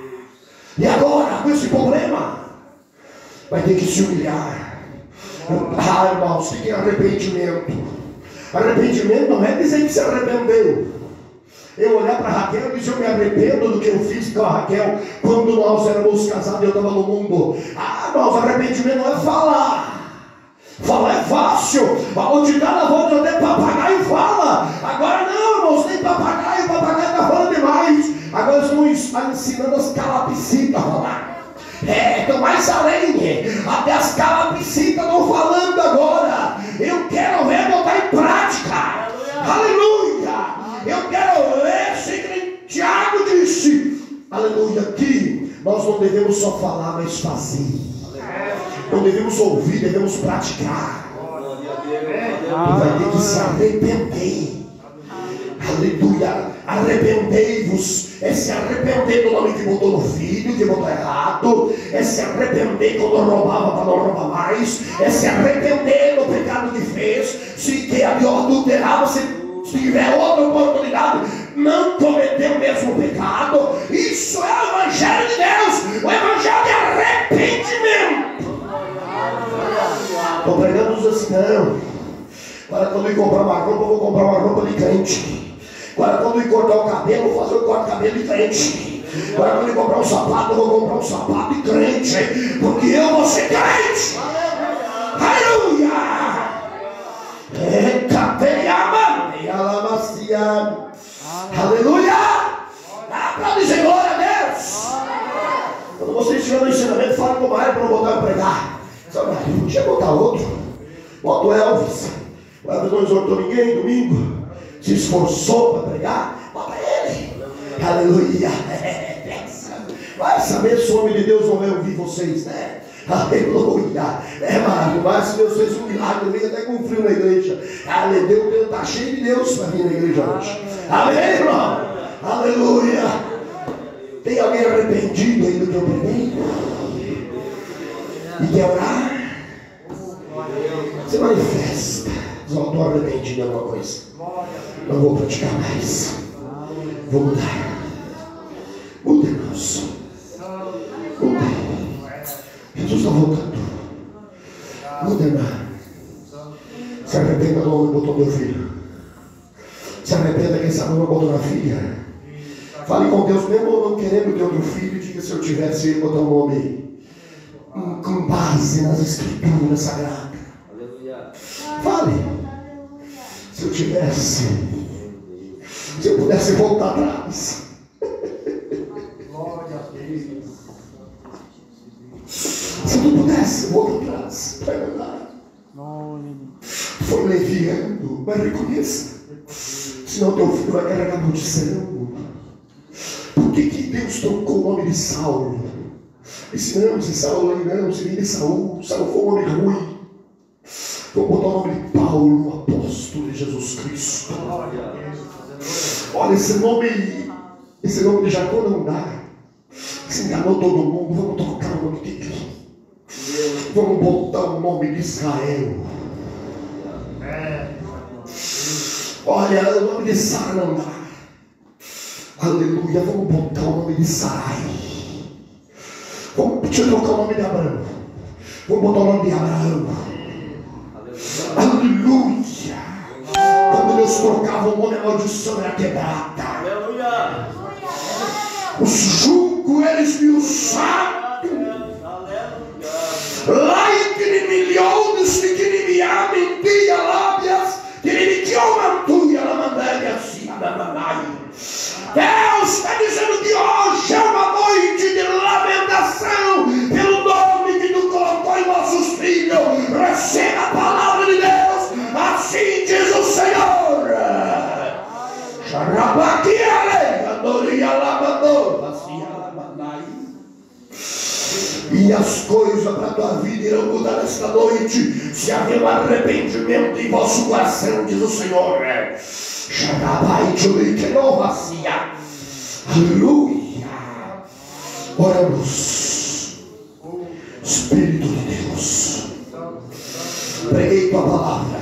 e agora com esse problema vai ter que se humilhar. Ah, irmãos, o que é arrependimento? Arrependimento não é dizer que se arrependeu. Eu olhar para Raquel e dizer: eu me arrependo do que eu fiz com a Raquel quando nós éramos casados e eu estava no mundo. Ah, irmãos, arrependimento não é falar. Falar é fácil. Onde está na volta até papagaio fala. Agora não, irmãos, nem papagaio, o papagaio está falando demais. Agora estão ensinando as calapicitas a falar. É, estão mais além. Até as calapicitas estão falando agora. Eu quero ver botar em prática. Aleluia. Eu quero ver se que Tiago disse. Aleluia. Que nós não devemos só falar, mas fazer. Não devemos ouvir, devemos praticar. E vai ter que se arrepender. Aleluia. Arrependei-vos é se arrepender do nome que botou no filho, que botou errado, é se arrepender quando roubava para não roubar mais, é se arrepender do pecado que fez, se que adulterava, se, se tiver outra oportunidade, não cometer o mesmo pecado. Isso é o Evangelho de Deus, o Evangelho de arrependimento. Estou pregando assim, não. Agora quando eu comprar uma roupa, eu vou comprar uma roupa de crente. Agora quando eu cortar o cabelo, eu vou fazer o corte de cabelo de crente. Agora quando eu comprar um sapato, eu vou comprar um sapato de crente. Porque eu vou ser crente. Aleluia! É, capeama, e alamacia. Aleluia! Dá para dizer glória a Deus. Quando você estiver no ensinamento, fala com o Mário para não botar eu pregar. Deixa eu botar outro. Bota o Elvis. O Elvis não exortou ninguém domingo. Se esforçou para pregar, bota ele. Aleluia. Vai saber se o homem de Deus não vai ouvir vocês, né? Aleluia. É, mano, mas se Deus fez um milagre, eu venho até com frio na igreja. Aleluia. Deus está cheio de Deus para vir na igreja hoje. Amém, irmão? Aleluia. Tem alguém arrependido aí do que eu preguei? E quer orar? Você manifesta. Só estou arrependido de alguma coisa. Não vou praticar mais. Vou mudar. Muda, irmãos. Muda. Jesus está voltando. Muda, irmã. Se arrependa do homem que botou meu filho. Se arrependa quem sabe não botou na filha. Fale com Deus, mesmo não querendo ter outro filho. Diga: se eu tivesse, eu ia botar um nome com base nas escrituras sagradas. Fale. Se eu tivesse, se eu pudesse voltar atrás. Se eu pudesse voltar atrás para andar. Foi leviando, mas reconheça. Senão teu filho vai carregar maldição. Por que que Deus trocou o nome de Saulo? Disse: não, se Saulo aí não, se vem de Saul. Saulo foi um homem ruim. Vou botar o nome de Paulo, o apóstolo de Jesus Cristo. Olha, esse nome, esse nome de Jacó não dá. Se enganou todo mundo, vamos trocar o nome dele. Vamos botar o nome de Israel. Olha, o nome de Sara não dá. Aleluia, vamos botar o nome de Sarai. Vamos, deixa eu trocar o nome de Abraão. Vamos botar o nome de Abraão. Aleluia! Quando Deus trocava o nome, a maldição era quebrada. Aleluia! Os julgos eles me usaram. Lá entre milhões de que me amem, dia lábias, que me quiam mantuia na mandaria assim, na manai. Deus está dizendo que hoje é uma noite de lamentação pelo nome que tu colocou em nossos filhos. Receba a palavra de Deus, assim diz o Senhor. E as coisas para a tua vida irão mudar esta noite, se haver um arrependimento em vosso coração, diz o Senhor. Aleluia. Oramos. Espírito de Deus, preguei tua palavra.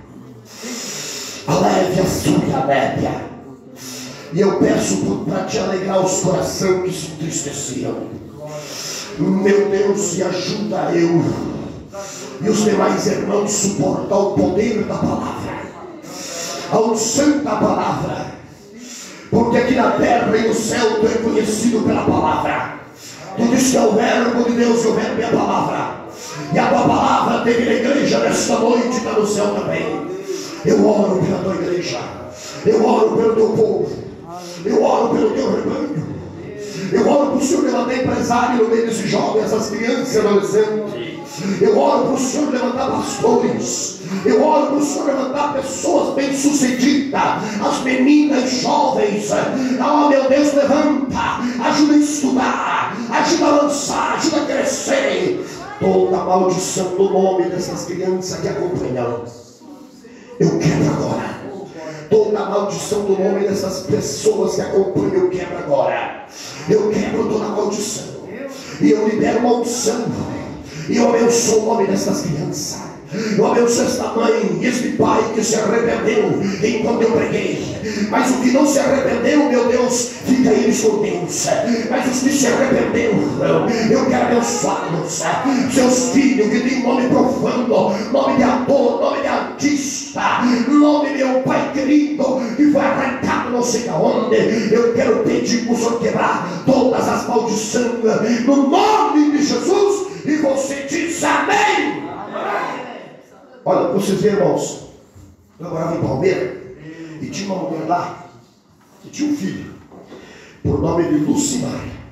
Aleve a sua nébia. E eu peço para te alegrar os corações que se entristeciam. Meu Deus, e ajuda eu e os demais irmãos suportar o poder da palavra, a unção da palavra, porque aqui na terra e no céu tu é conhecido pela palavra. Tu diz que é o verbo de Deus, e o verbo é a palavra, e a tua palavra teve na igreja nesta noite, está no céu também. Eu oro pela tua igreja, eu oro pelo teu povo, eu oro pelo teu rebanho. Eu oro para o Senhor levantar empresário no meio desses jovens, essas crianças e adolescentes. Eu oro para o Senhor levantar pastores. Eu oro para o Senhor levantar pessoas bem-sucedidas, as meninas jovens. Oh, meu Deus, levanta, ajuda a estudar, ajuda a lançar, ajuda a crescer. Toda a maldição do nome dessas crianças que acompanham, eu quero agora. Toda a maldição do nome dessas pessoas que acompanham, eu quebro agora. Eu quebro toda a maldição. E eu libero maldição. E eu abençoo o nome dessas crianças. Eu abençoo esta mãe e este pai que se arrependeu enquanto eu preguei. Mas o que não se arrependeu, meu Deus, fica eles com Deus. Mas os que se arrependeu, eu quero abençoá-los. Seus filhos que têm nome profano, nome de ator, nome de artista, nome, meu Pai querido, que foi arrancado não sei aonde. Eu quero pedir para o Senhor quebrar todas as maldições no nome de Jesus. E você diz amém. Olha, para vocês verem, irmãos, eu morava em Palmeiras e tinha uma mulher lá que tinha um filho por nome de Lucimar.